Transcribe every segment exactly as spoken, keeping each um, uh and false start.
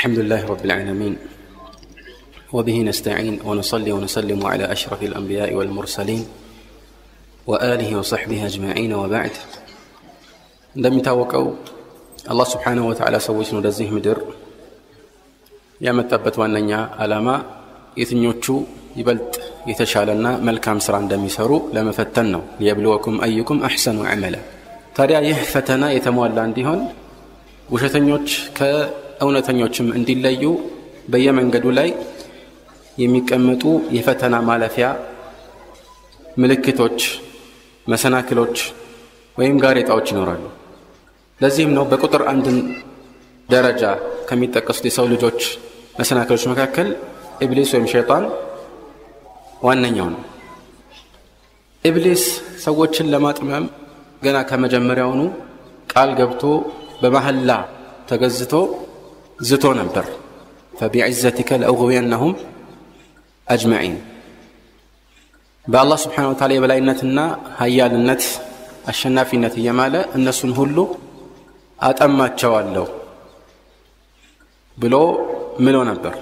الحمد لله رب العالمين وبه نستعين ونصلي ونسلم على أشرف الأنبياء والمرسلين وآله وصحبه أجمعين وبعد عندما يتوقعوا الله سبحانه وتعالى سويسنا لذيه مدر يا متبت وأننا علامة يتنيوتشو يبلت يتشالنا ملكام سران دم يسروا لما فتنوا ليبلوكم أيكم أحسن عملا تاريا يهفتنا يتموال عندهن وشتنيوتش كأونتنيوتشم عندي الليو بيمن قدو لاي የሚቀመጡ የፈተና ማለፊያ ምልክቶች መሰናክሎች ወይም ጋሬጣዎች ይኖራሉ። ለዚህም ነው በቁጥር አንድ ደረጃ ከሚጠቀሱት የሰው ልጆች መሰናክሎች መካከል ኢብሊስ ወይም ሸይጣን ዋነኛው ነው። ኢብሊስ ሰዎችን ለማጥመም ገና ከመጀመሪያውኑ ቃል ገብቶ በመሐላ ተገዝቶ ዝቶ ነበር። فبعزتك لأغوينهم أجمعين بالله سبحانه وتعالى بلاينتنا هيالنت الشنافينة يمالا الناس هلو أتأمات شوالو بلو ملو نبر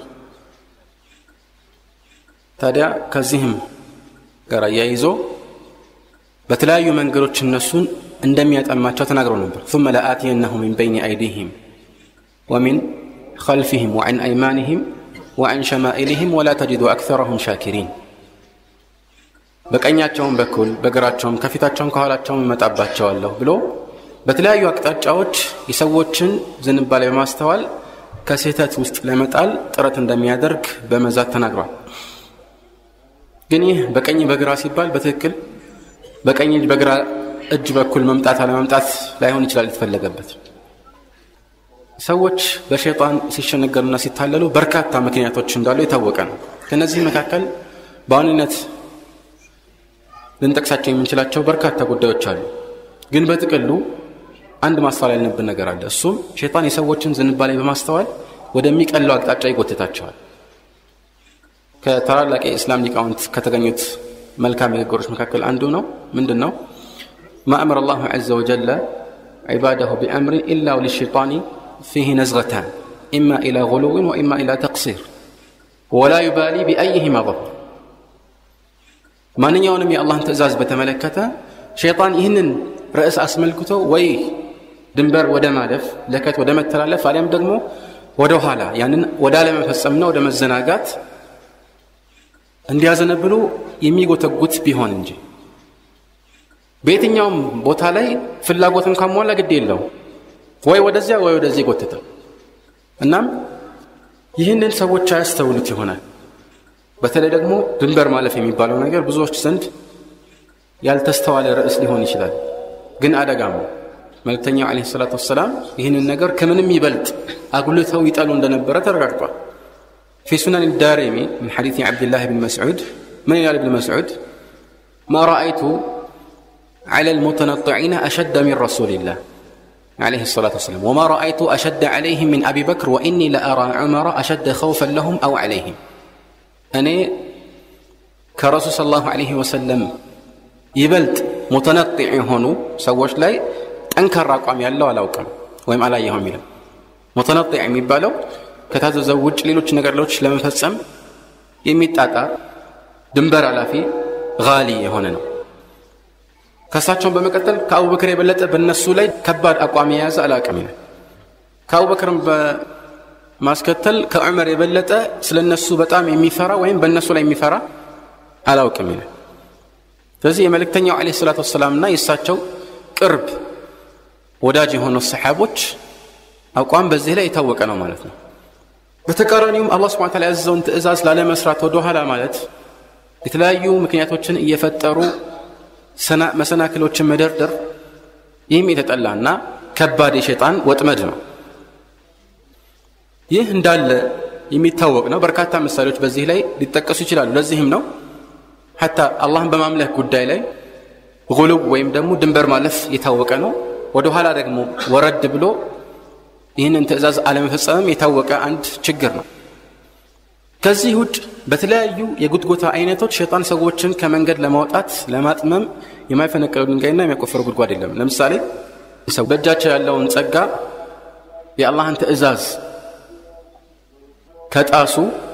تادع كزهم قرأي يزو بتلايو من قروتش النسون عندما يتأمات شو تنقروا نبر ثم لآتينهم من بين أيديهم ومن خلفهم وعن أيمانهم وعن شمائلهم ولا تجد أكثرهم شاكرين بكأنياتهم بكل بقراتهم كفتاتهم كهالاتهم متعباتهم الله بلو بتلاقي وقت أجاوج يسووتشن زنبالي ماستوال كاسيتات وست لمتال ترى تندم يدرك بمزات تناقرا جنيه بكأني بقرا سيبال بتكل بكأني بقرا أج بكل ممتعت على ممتعت لا يهون يشلال يتفلق بس ሰዎች በሸይጣን ሲሸነገሩና ሲታለሉ በርካታ ምክንያቶች እንዳሉ የታወቀ ነው። ከነዚህ መካከል በዋናነት ልንጠቅሳቸው የምንችላቸው በርካታ ጉዳዮች አሉ። ግን በጥቅሉ አንድ ማስተዋል ያለብን ነገር አለ። እሱም ሸይጣን የሰዎችን ዝንባሌ በማስተዋል ወደሚቀለው አቅጣጫ ይጎትታቸዋል። ከታላላቅ የእስላም ሊቃውንት ከተገኙት መልካም ንግግሮች መካከል አንዱ ነው። ምንድነው? ما أمر الله عز وجل عباده بأمر إلا وللشيطان فيه نزغتان إما إلى غلو وإما إلى تقصير ولا يبالي بأيهما ظهر ما نيونم يا الله تزاز بتملكته شيطان يهنن رأس أسملكته وي دنبر ودمالف لكت ودم التلالف عليهم دقمو ودوهالا يعني ودالما فسمنا ودم الزناقات انديازن بلو يميقو تقوت بيهون انجي بيتن يوم بوتالي في اللاقوتن كامولا قد يلو ወይ ወደዚያ ወይ ወደዚህ ጎተተው እናም ይህንን ሰዎች አያስተውሉት ይሆናል። በተለይ ደግሞ ድንበር ማለፍ የሚባለው ነገር ብዙዎች ዘንድ ያልተስተዋለ ርዕስ ሊሆን ይችላል። ግን አደጋም መልእክተኛው አለይሂ ሰላቱ ወሰለም ይህንን ነገር ከምንም ይበልጥ አጉልተው ይጠሉ እንደነበረ ተረጋግጧል። في سنن الدارمي من حديث عبد الله بن مسعود من قال ابن مسعود ما رأيت على المتنطعين أشد من رسول الله عليه الصلاة والسلام وما رأيت أشد عليهم من أبي بكر وإني لأرى عمر أشد خوفا لهم أو عليهم أنا كرسول صلى الله عليه وسلم يبلت متنطع هونو سووش لاي أنكر رقم يالله ولا وكم ويم على يهم يلم متنطع يبالو كتازو زوج ليلوش نقر لوش لما فسم يميت أتا دنبر على في غالي هوننا ከሳቸውን በመቀጠል ከአቡ በክር የበለጠ በእነሱ ላይ ከባድ አቋም የያዘ አላቀም ነው። ከአቡ በክርም በማስከተል ከዑመር የበለጠ ስለነሱ በጣም የሚፈራ ወይም በእነሱ ላይ የሚፈራ አላውቅም ነው። ስለዚህ የመልእክተኛው አለይሂ ሰላቱ ወሰላምና የሳቸው ቅርብ ወዳጅ የሆኑ ሰሃቦች አቋም በዚህ ላይ የታወቀ ነው ማለት ነው። በተቃራኒውም አላህ Subhanahu Wa Ta'ala ያዘውን ትእዛዝ ላለመስራት ወደ ኋላ ማለት የተለያዩ ምክንያቶችን እየፈጠሩ ሰና መሰናክሎችን መደርደር ይህም የተጠላና ከባድ የሸይጣን ወጥመድ ነው። ይህ እንዳለ የሚታወቅ ነው። በርካታ ምሳሌዎች በዚህ ላይ ሊጠቀሱ ይችላሉ። ለዚህም ነው حتى አላህን በማምለክ ጉዳይ ላይ ጉሉብ ወይም ደግሞ ድንበር ማለፍ የታወቀ ነው። ወደ ኋላ ደግሞ ወረድ ብሎ ይህንን ትእዛዝ አለመፈጸም የታወቀ አንድ ችግር ነው። ከዚህ ውጭ በተለያዩ የጉድጎታ አይነቶች ሸይጣን ሰዎችን ከመንገድ ለማውጣት ለማጥመም የማይፈነቀለው ድንጋይና የሚያቆፈረው ጉድጓድ የለም። ለምሳሌ ሰው በእጃቸው ያለውን ጸጋ የአላህን ትእዛዝ ከጣሱ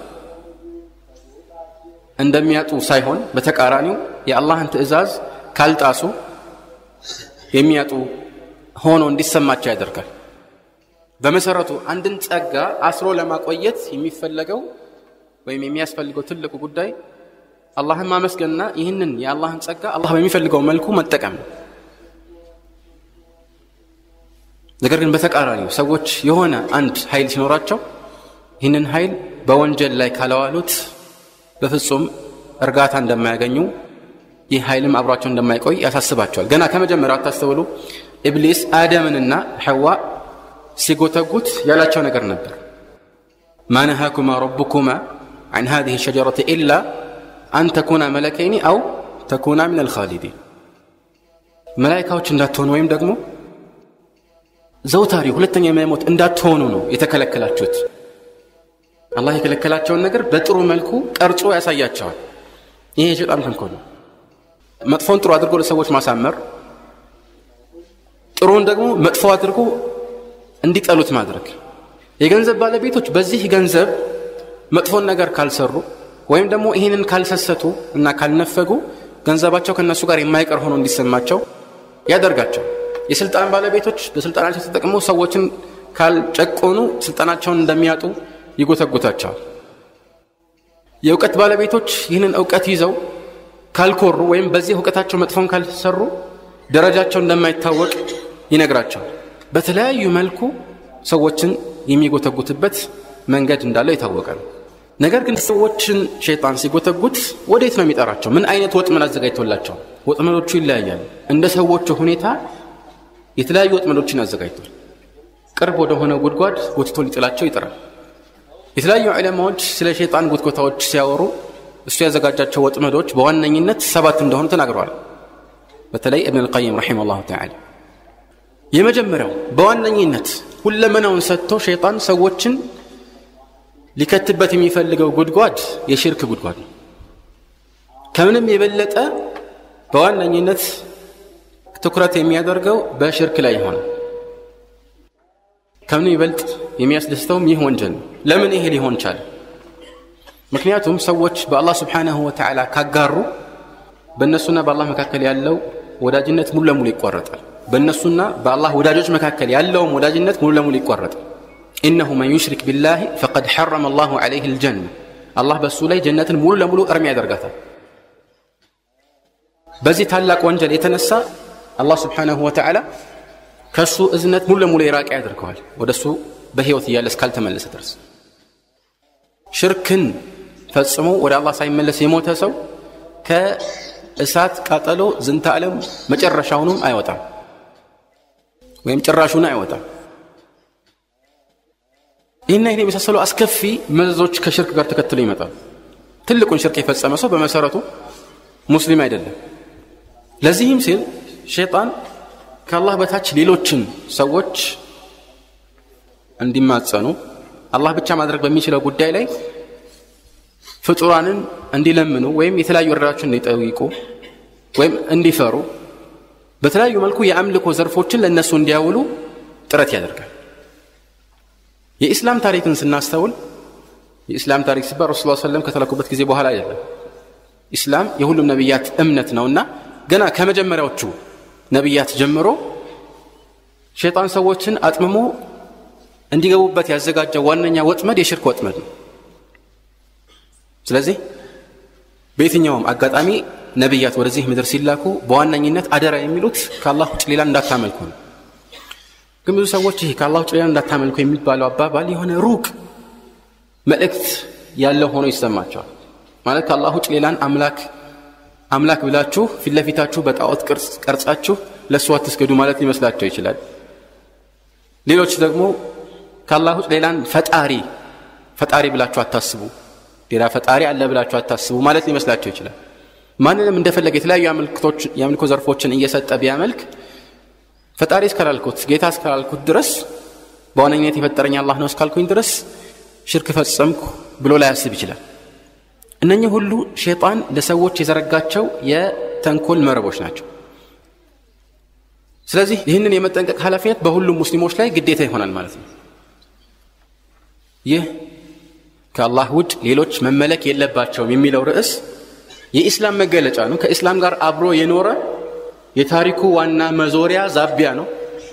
እንደሚያጡ ሳይሆን በተቃራኒው የአላህን ትእዛዝ ካልጣሱ የሚያጡ ሆኖ እንዲሰማቸው ያደርጋል። በመሰረቱ አንድን ጸጋ አስሮ ለማቆየት የሚፈልገው ወይም የሚያስፈልገው ትልቁ ጉዳይ አላህን ማመስገንና ይህንን የአላህን ጸጋ አላህ በሚፈልገው መልኩ መጠቀም ነው። ነገር ግን በተቃራኒው ሰዎች የሆነ አንድ ኃይል ሲኖራቸው ይህንን ኃይል በወንጀል ላይ ካለዋሉት በፍጹም እርጋታ እንደማያገኙ ይህ ኃይልም አብሯቸው እንደማይቆይ ያሳስባቸዋል። ገና ከመጀመሪያው አታስተውሉ ኢብሊስ አደምንና ሐዋ ሲጎተጉት ያላቸው ነገር ነበር። ما نهاكما ربكما عن هذه الشجرة إلا أن تكونا ملكين أو تكونا من الخالدين ملائكة እንዳትሆኑ ወይም ደግሞ ዘውታሪ ሁለተኛ የማይሞት እንዳትሆኑ ነው የተከለከላችሁት። አላህ የከለከላቸውን ነገር በጥሩ መልኩ ቀርጾ ያሳያቸዋል። ይሄ የሸይጣን ተንኮል ነው። መጥፎን ጥሩ አድርጎ ለሰዎች ማሳመር፣ ጥሩን ደግሞ መጥፎ አድርጎ እንዲጠሉት ማድረግ። የገንዘብ ባለቤቶች በዚህ ገንዘብ መጥፎን ነገር ካልሰሩ ወይም ደግሞ ይሄንን ካልሰሰቱ እና ካልነፈጉ ገንዘባቸው ከነሱ ጋር የማይቀር ሆኖ እንዲሰማቸው ያደርጋቸው። የስልጣን ባለቤቶች በስልጣናቸው ተጠቅመው ሰዎችን ካልጨቆኑ ስልጣናቸውን እንደሚያጡ ይጎተጉታቸዋል። የእውቀት ባለቤቶች ይህንን እውቀት ይዘው ካልኮሩ ወይም በዚህ እውቀታቸው መጥፎን ካልሰሩ ደረጃቸው እንደማይታወቅ ይነግራቸዋል። በተለያዩ መልኩ ሰዎችን የሚጎተጉትበት መንገድ እንዳለው ይታወቃል። ነገር ግን ሰዎችን ሸይጣን ሲጎተጉት ወዴት ነው የሚጠራቸው? ምን አይነት ወጥመድ አዘጋጅቶላቸው? ወጥመዶቹ ይለያያሉ። እንደ ሰዎቹ ሁኔታ የተለያዩ ወጥመዶችን አዘጋጅቷል። ቅርብ ወደ ሆነ ጉድጓድ ጎትቶ ሊጥላቸው ይጥራል። የተለያዩ ዑለማዎች ስለ ሸይጣን ጉትጎታዎች ሲያወሩ እሱ ያዘጋጃቸው ወጥመዶች በዋነኝነት ሰባት እንደሆኑ ተናግረዋል። በተለይ ኢብኑ አልቀይም ረሂመሁላህ ተዓላ የመጀመሪያው በዋነኝነት ሁለመናውን ሰጥቶ ሸይጣን ሰዎችን ሊከትበት የሚፈልገው ጉድጓድ የሽርክ ጉድጓድ ነው። ከምንም የበለጠ በዋነኝነት ትኩረት የሚያደርገው በሽርክ ላይ ይሆናል። ከምንም ይበልጥ የሚያስደስተው ይህ ወንጀል ነው። ለምን ይሄ ሊሆን ቻለ? ምክንያቱም ሰዎች በአላህ Subhanahu Wa Ta'ala ካጋሩ በእነሱና በአላህ መካከል ያለው ወዳጅነት ሙሉ ለሙሉ ይቋረጣል። በእነሱና በአላህ ወዳጆች መካከል ያለው ወዳጅነት ሙሉ ለሙሉ ይቋረጣል። إنه من يشرك بالله فقد حرم الله عليه الجنة الله በሱ ላይ ጀነትን ሙሉ ለሙሉ እርም ያደርጋታል። በዚህ ታላቅ ወንጀል የተነሳ አላህ Subhanahu Wa Ta'ala ከሱ እዝነት ሙሉ ለሙሉ ይራቅ ያደርገዋል ወደሱ በህይወት እያለ እስካልተመለሰ ድረስ። ሽርክን ፈጽሞ ወደ አላህ ሳይመለስ የሞተ ሰው ከእሳት ቃጠሎ ዝንተ ዓለም መጨረሻውንም አይወጣም ወይም ጭራሹን አይወጣም። ይህን ይህን የመሳሰሉ አስከፊ መዘዞች ከሽርክ ጋር ተከትለው ይመጣሉ። ትልቁን ሽርክ የፈጸመ ሰው በመሰረቱ ሙስሊም አይደለም። ለዚህም ሲል ሸይጣን ከአላህ በታች ሌሎችን ሰዎች እንዲማጸኑ አላህ ብቻ ማድረግ በሚችለው ጉዳይ ላይ ፍጡራንን እንዲለምኑ ወይም የተለያዩ እርዳታዎችን እንዲጠይቁ ወይም እንዲፈሩ በተለያዩ መልኩ የአምልኮ ዘርፎችን ለነሱ እንዲያውሉ ጥረት ያደርጋል። የኢስላም ታሪክን ስናስተውል የኢስላም ታሪክ ሲባል ረሱላህ ሰለላሁ ዐለይሂ ወሰለም ከተላኩበት ጊዜ በኋላ አይደለም። ኢስላም የሁሉም ነብያት እምነት ነውና ገና ከመጀመሪያዎቹ ነብያት ጀምሮ ሸይጣን ሰዎችን አጥምሞ እንዲገቡበት ያዘጋጀው ዋነኛ ወጥመድ የሽርክ ወጥመድ ነው። ስለዚህ በየትኛውም አጋጣሚ ነብያት ወደዚህ ምድር ሲላኩ በዋነኝነት አደራ የሚሉት ከአላህ ውጭ ሌላ እንዳታመልኩ ነው። ግን ብዙ ሰዎች ይሄ ከአላህ ውጭ ሌላ እንዳታመልኩ የሚባለው አባባል የሆነ ሩቅ መልእክት ያለው ሆኖ ይሰማቸዋል። ማለት ከአላህ ውጭ ሌላን አምላክ አምላክ ብላችሁ ፊት ለፊታችሁ በጣዖት ቅርጽ ቀርጻችሁ ለሱ አትስገዱ ማለት ሊመስላቸው ይችላል። ሌሎች ደግሞ ከአላህ ውጭ ሌላን ፈጣሪ ፈጣሪ ብላችሁ አታስቡ፣ ሌላ ፈጣሪ አለ ብላችሁ አታስቡ ማለት ሊመስላቸው ይችላል። ማንንም እንደፈለገ የተለያዩ አምልኮች የአምልኮ ዘርፎችን እየሰጠ ቢያመልክ ፈጣሪ እስካላልኩት ጌታ እስካላልኩት ድረስ በዋነኝነት የፈጠረኝ አላህ ነው እስካልኩኝ ድረስ ሽርክ ፈጸምኩ ብሎ ላያስብ ይችላል። እነኚህ ሁሉ ሸይጣን ለሰዎች የዘረጋቸው የተንኮል መረቦች ናቸው። ስለዚህ ይህንን የመጠንቀቅ ኃላፊነት በሁሉም ሙስሊሞች ላይ ግዴታ ይሆናል ማለት ነው። ይህ ከአላህ ውጭ ሌሎች መመለክ የለባቸውም የሚለው ርዕስ የኢስላም መገለጫ ነው። ከኢስላም ጋር አብሮ የኖረ የታሪኩ ዋና መዞሪያ ዛቢያ ነው።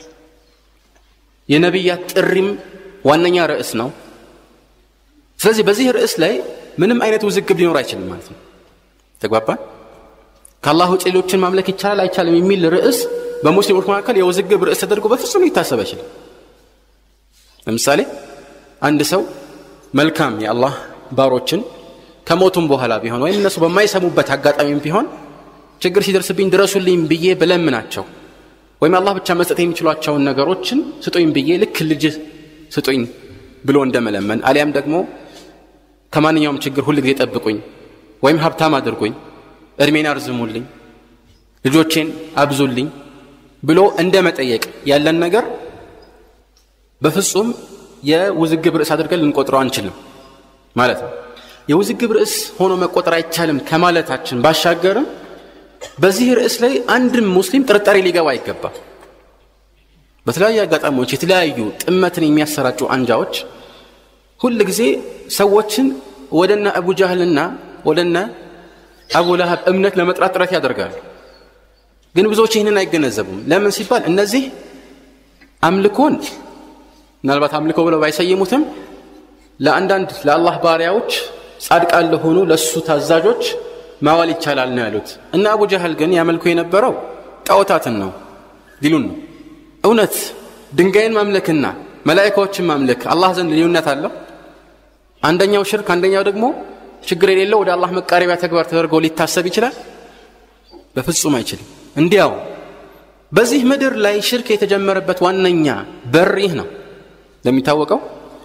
የነብያት ጥሪም ዋነኛ ርዕስ ነው። ስለዚህ በዚህ ርዕስ ላይ ምንም አይነት ውዝግብ ሊኖር አይችልም ማለት ነው። ተግባባን? ከአላህ ውጭ ሌሎችን ማምለክ ይቻላል አይቻልም የሚል ርዕስ በሙስሊሞች መካከል የውዝግብ ርዕስ ተደርጎ በፍጹም ሊታሰብ አይችልም። ለምሳሌ አንድ ሰው መልካም የአላህ ባሮችን ከሞቱም በኋላ ቢሆን ወይም እነሱ በማይሰሙበት አጋጣሚም ቢሆን ችግር ሲደርስብኝ ድረሱልኝ ብዬ በለምናቸው ወይም አላህ ብቻ መስጠት የሚችሏቸውን ነገሮችን ስጡኝ ብዬ ልክ ልጅ ስጡኝ ብሎ እንደመለመን አሊያም ደግሞ ከማንኛውም ችግር ሁሉ ጊዜ ጠብቁኝ ወይም ሀብታም አድርጉኝ እድሜን አርዝሙልኝ ልጆቼን አብዙልኝ ብሎ እንደመጠየቅ ያለን ነገር በፍጹም የውዝግብ ርዕስ አድርገን ልንቆጥረው አንችልም ማለት ነው። የውዝግብ ርዕስ ሆኖ መቆጠር አይቻልም ከማለታችን ባሻገርም በዚህ ርዕስ ላይ አንድም ሙስሊም ጥርጣሬ ሊገባ አይገባም። በተለያዩ አጋጣሚዎች የተለያዩ ጥመትን የሚያሰራጩ አንጃዎች ሁሉ ጊዜ ሰዎችን ወደና አቡ ጃህልና ወደና አቡ ለሃብ እምነት ለመጥራት ጥረት ያደርጋሉ። ግን ብዙዎች ይህንን አይገነዘቡም። ለምን ሲባል እነዚህ አምልኮን ምናልባት አምልኮ ብለው ባይሰየሙትም ለአንዳንድ ለአላህ ባሪያዎች ጻድቃን ለሆኑ ለሱ ታዛዦች ማዋል ይቻላል ነው ያሉት። እና አቡ ጃህል ግን ያመልኩ የነበረው ጣዖታትን ነው ዲሉን ነው። እውነት ድንጋይን ማምለክና መላእክቶችን ማምለክ አላህ ዘንድ ልዩነት አለው? አንደኛው ሽርክ አንደኛው ደግሞ ችግር የሌለው ወደ አላህ መቃረቢያ ተግባር ተደርጎ ሊታሰብ ይችላል? በፍጹም አይችልም። እንዲያው በዚህ ምድር ላይ ሽርክ የተጀመረበት ዋነኛ በር ይህ ነው። ለሚታወቀው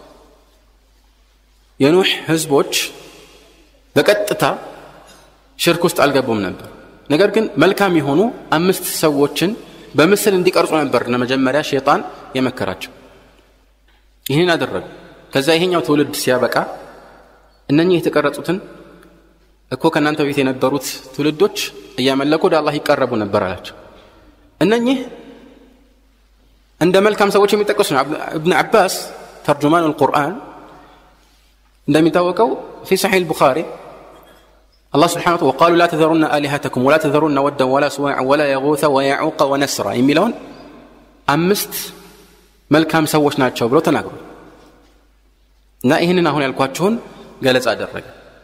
የኑህ ህዝቦች በቀጥታ ሽርክ ውስጥ አልገቡም ነበር። ነገር ግን መልካም የሆኑ አምስት ሰዎችን በምስል እንዲቀርጹ ነበር ለመጀመሪያ ሸይጣን የመከራቸው። ይህን አደረጉ። ከዛ ይሄኛው ትውልድ ሲያበቃ እነኚህ የተቀረጹትን እኮ ከናንተ ቤት የነበሩት ትውልዶች እያመለኩ ወደ አላህ ይቀርቡ ነበር አላቸው። እነኚህ እንደ መልካም ሰዎች የሚጠቀሱ ነው። ابن عباس ترجمان القرآن እንደሚታወቀው في صحيح البخاري الله سبحانه وتعالى وقالوا لا تذرون آلهتكم ولا تذرون ودا ولا سواع ولا يغوث ويعوق ونسرا የሚለውን አምስት መልካም ሰዎች ናቸው ብለው ተናገሩ። እና ይሄንን አሁን ያልኳችሁን ገለጻ አደረገ።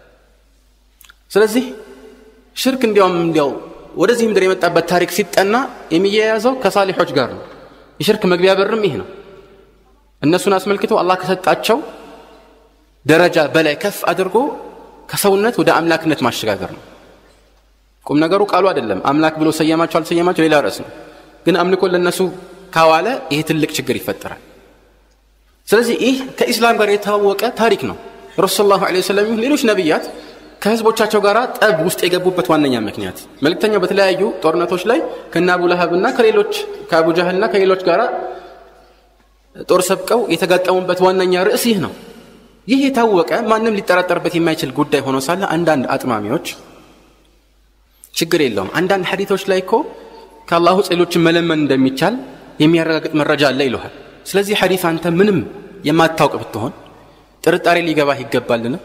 ስለዚህ ሽርክ እንዲያውም እንዲያው ወደዚህ ምድር የመጣበት ታሪክ ሲጠና የሚያያዘው ከሳሊሖች ጋር ነው። የሽርክ መግቢያ በርም ይሄ ነው። እነሱን አስመልክቶ አላህ ከሰጣቸው ደረጃ በላይ ከፍ አድርጎ ከሰውነት ወደ አምላክነት ማሸጋገር ነው። ቁም ነገሩ ቃሉ አይደለም። አምላክ ብሎ ሰየማቸው አልሰየማቸው ሌላ ርዕስ ነው። ግን አምልኮ ለነሱ ካዋለ ይሄ ትልቅ ችግር ይፈጠራል። ስለዚህ ይህ ከኢስላም ጋር የታወቀ ታሪክ ነው። ረሱል ሰለላሁ ዐለይሂ ወሰለም ሌሎች ነብያት ከህዝቦቻቸው ጋር ጠብ ውስጥ የገቡበት ዋነኛ ምክንያት መልእክተኛው በተለያዩ ጦርነቶች ላይ ከነ አቡ ለሃብና ከሌሎች ከአቡ ጃህልና ከሌሎች ጋር ጦር ሰብቀው የተጋጠሙበት ዋነኛ ርዕስ ይህ ነው። ይህ የታወቀ ማንም ሊጠራጠርበት የማይችል ጉዳይ ሆኖ ሳለ አንዳንድ አጥማሚዎች ችግር የለውም አንዳንድ ሐዲሶች ላይ እኮ ከአላሁ ጸሎችን መለመን እንደሚቻል የሚያረጋግጥ መረጃ አለ ይሉሃል። ስለዚህ ሐዲስ አንተ ምንም የማታውቅ ብትሆን ጥርጣሬ ሊገባህ ይገባልና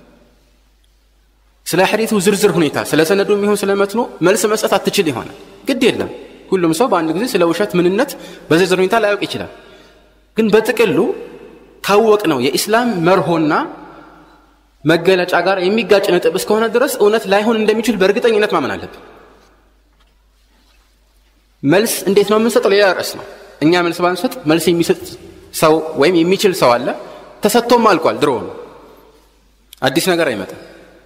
ስለ ሐዲሱ ዝርዝር ሁኔታ ስለ ሰነዱም ይሁን ስለ መትኑ መልስ መስጠት አትችል ይሆናል። ግድ የለም ሁሉም ሰው በአንድ ጊዜ ስለ ውሸት ምንነት በዝርዝር ሁኔታ ላያውቅ ይችላል። ግን በጥቅሉ ካወቅ ነው የኢስላም መርሆና መገለጫ ጋር የሚጋጭ ነጥብ እስከሆነ ድረስ እውነት ላይሆን እንደሚችል በእርግጠኝነት ማመን አለብን። መልስ እንዴት ነው የምንሰጠው ሌላ ርዕስ ነው። እኛ መልስ ባንሰጥ መልስ የሚሰጥ ሰው ወይም የሚችል ሰው አለ። ተሰጥቶም አልቋል። ድሮ ነው አዲስ ነገር አይመጣም።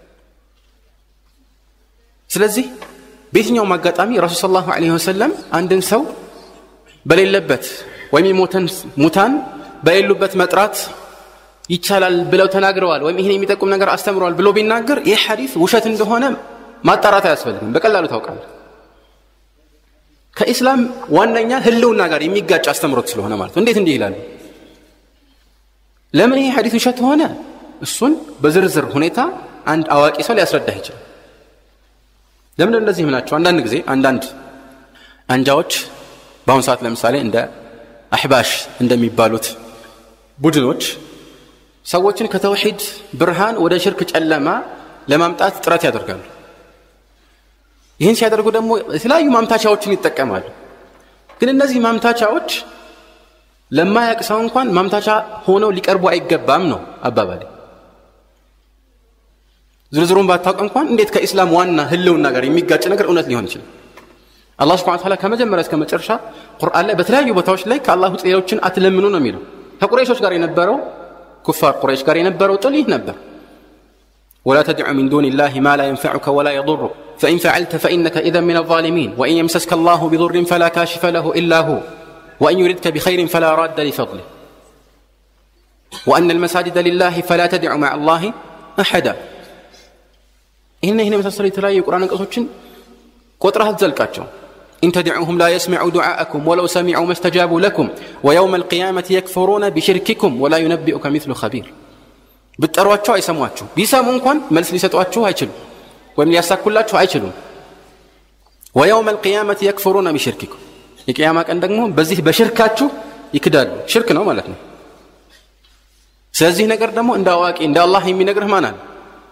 ስለዚህ በየትኛውም አጋጣሚ ረሱል ሰለላሁ ዐለይሂ ወሰለም አንድን ሰው በሌለበት ወይም የሞተን ሙታን በሌሉበት መጥራት ይቻላል ብለው ተናግረዋል ወይም ይሄን የሚጠቁም ነገር አስተምረዋል ብሎ ቢናገር ይህ ሐዲስ ውሸት እንደሆነ ማጣራት አያስፈልግም። በቀላሉ ታውቃለህ። ከኢስላም ዋነኛ ህልውና ጋር የሚጋጭ አስተምሮት ስለሆነ ማለት እንዴት እንዲህ ይላል? ለምን ይሄ ሐዲስ ውሸት ሆነ? እሱን በዝርዝር ሁኔታ አንድ አዋቂ ሰው ሊያስረዳህ ይችላል። ለምን እንደዚህ ምናቸው? አንዳንድ ጊዜ አንዳንድ አንጃዎች በአሁን ሰዓት ለምሳሌ እንደ አህባሽ እንደሚባሉት ቡድኖች ሰዎችን ከተውሂድ ብርሃን ወደ ሽርክ ጨለማ ለማምጣት ጥረት ያደርጋሉ። ይህን ሲያደርጉ ደግሞ የተለያዩ ማምታቻዎችን ይጠቀማሉ። ግን እነዚህ ማምታቻዎች ለማያውቅ ሰው እንኳን ማምታቻ ሆነው ሊቀርቡ አይገባም ነው አባባሌ። ዝርዝሩን ባታውቅ እንኳን እንዴት ከኢስላም ዋና ህልውና ጋር የሚጋጭ ነገር እውነት ሊሆን ይችላል? አላህ Subhanahu Wa Ta'ala ከመጀመሪያ እስከ መጨረሻ ቁርአን ላይ በተለያዩ ቦታዎች ላይ ከአላህ ውጭ ሌሎችን አትለምኑ ነው የሚለው። ከቁረይሾች ጋር የነበረው ኩፋር ቁረይሽ ጋር የነበረው ጥል ይህ ነበር። ولا تدع من دون الله ما لا ينفعك ولا يضرك فإن فعلت فإنك إذا من الظالمين وإن يمسسك الله بضر فلا كاشف له إلا هو وإن يردك بخير فلا راد لفضله وأن المساجد لله فلا تدع مع الله أحدا. إن هنا مسلسل تلاقي القرآن قصوتشن قطرها تزلكاتشو إن تدعوهم لا يسمعوا دعاءكم ولو سمعوا ما استجابوا لكم ويوم القيامة يكفرون بشرككم ولا ينبئك مثل خبير. بترواتشو يسمواتشو بيسمون كون ملس ليسطواتشو هايچلو ويم لياساكولاچو هايچلو ويوم القيامة يكفرون بشرككم. የቂያማ ቀን ደግሞ በዚህ በሽርካችሁ ይክዳሉ። ሽርክ ነው ማለት ነው። ስለዚህ ነገር ደግሞ እንዳዋቂ እንደ አላህ የሚነግርህ ማን አለ?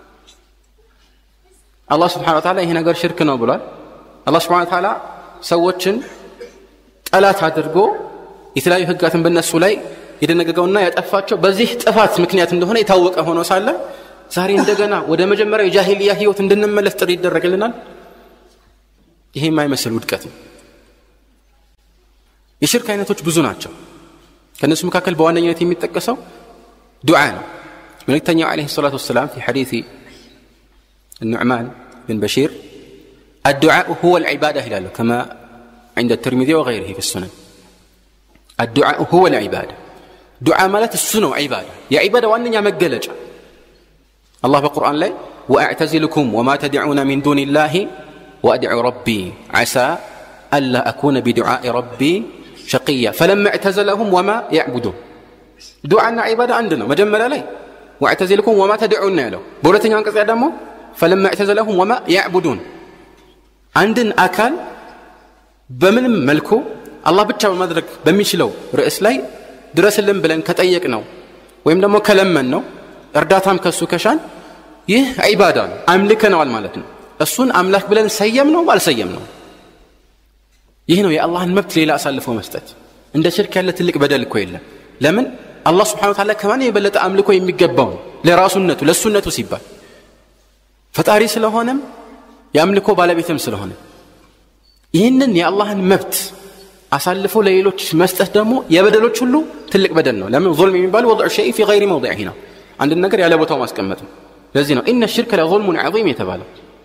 አላህ Subhanahu Wa Ta'ala ይሄ ነገር ሽርክ ነው ብሏል። አላህ Subhanahu Wa Ta'ala ሰዎችን ጠላት አድርጎ የተለያዩ ህጋትን በእነሱ ላይ የደነገገውና ያጠፋቸው በዚህ ጥፋት ምክንያት እንደሆነ የታወቀ ሆኖ ሳለ ዛሬ እንደገና ወደ መጀመሪያው የጃሂልያ ህይወት እንድንመለስ ጥሪ ይደረግልናል። ይሄ የማይመስል ውድቀት ነው። የሽርክ አይነቶች ብዙ ናቸው። ከነሱ መካከል በዋነኝነት የሚጠቀሰው ዱዓ ነው። መልእክተኛው አለይሂ ሰላቱ ወሰለም في حديث النعمان بن بشير الدعاء هو العبادة هلاله كما عند الترمذي وغيره في السنن. الدعاء هو العبادة. دعاء مالت السنة عبادة. يا عبادة وأنني مجلج. الله بالقرآن لي وأعتزلكم وما تدعون من دون الله وأدعو ربي عسى ألا أكون بدعاء ربي شقيا فلما اعتزلهم وما يعبدون. دعاءنا عبادة عندنا مجمل لي واعتزلكم وما تدعون له بولتين ينقص يدمو فلما اعتزلهم وما يعبدون. عندن أكل بمن ملكو الله بتشاو مدرك بميشلو رئيس لاي درس لهم بلن كتأيقناو ويم دمو كلمناو ارداتهم كسو كشان يه عبادة أملكنا والمالتنا السون أملاك بلن سيمنو ولا سيمنو. ይህ ነው የአላህን መብት ሌላ አሳልፎ መስጠት። እንደ ሽርክ ያለ ትልቅ በደል እኮ የለም። ለምን አላህ Subhanahu Wa Ta'ala ከማን የበለጠ አምልኮ የሚገባው ለራሱነቱ ለሱነቱ ሲባል ፈጣሪ ስለሆነም ያምልኮ ባለቤትም ስለሆነ ይህንን የአላህን መብት አሳልፎ ለሌሎች መስጠት ደግሞ የበደሎች ሁሉ ትልቅ በደል ነው። ለምን ظلم የሚባለው وضع شيء في غير موضعه ነው። አንድ ነገር ያለ ቦታው ማስቀመጥ ነው። ለዚህ ነው إن الشرك لظلم عظيم የተባለው።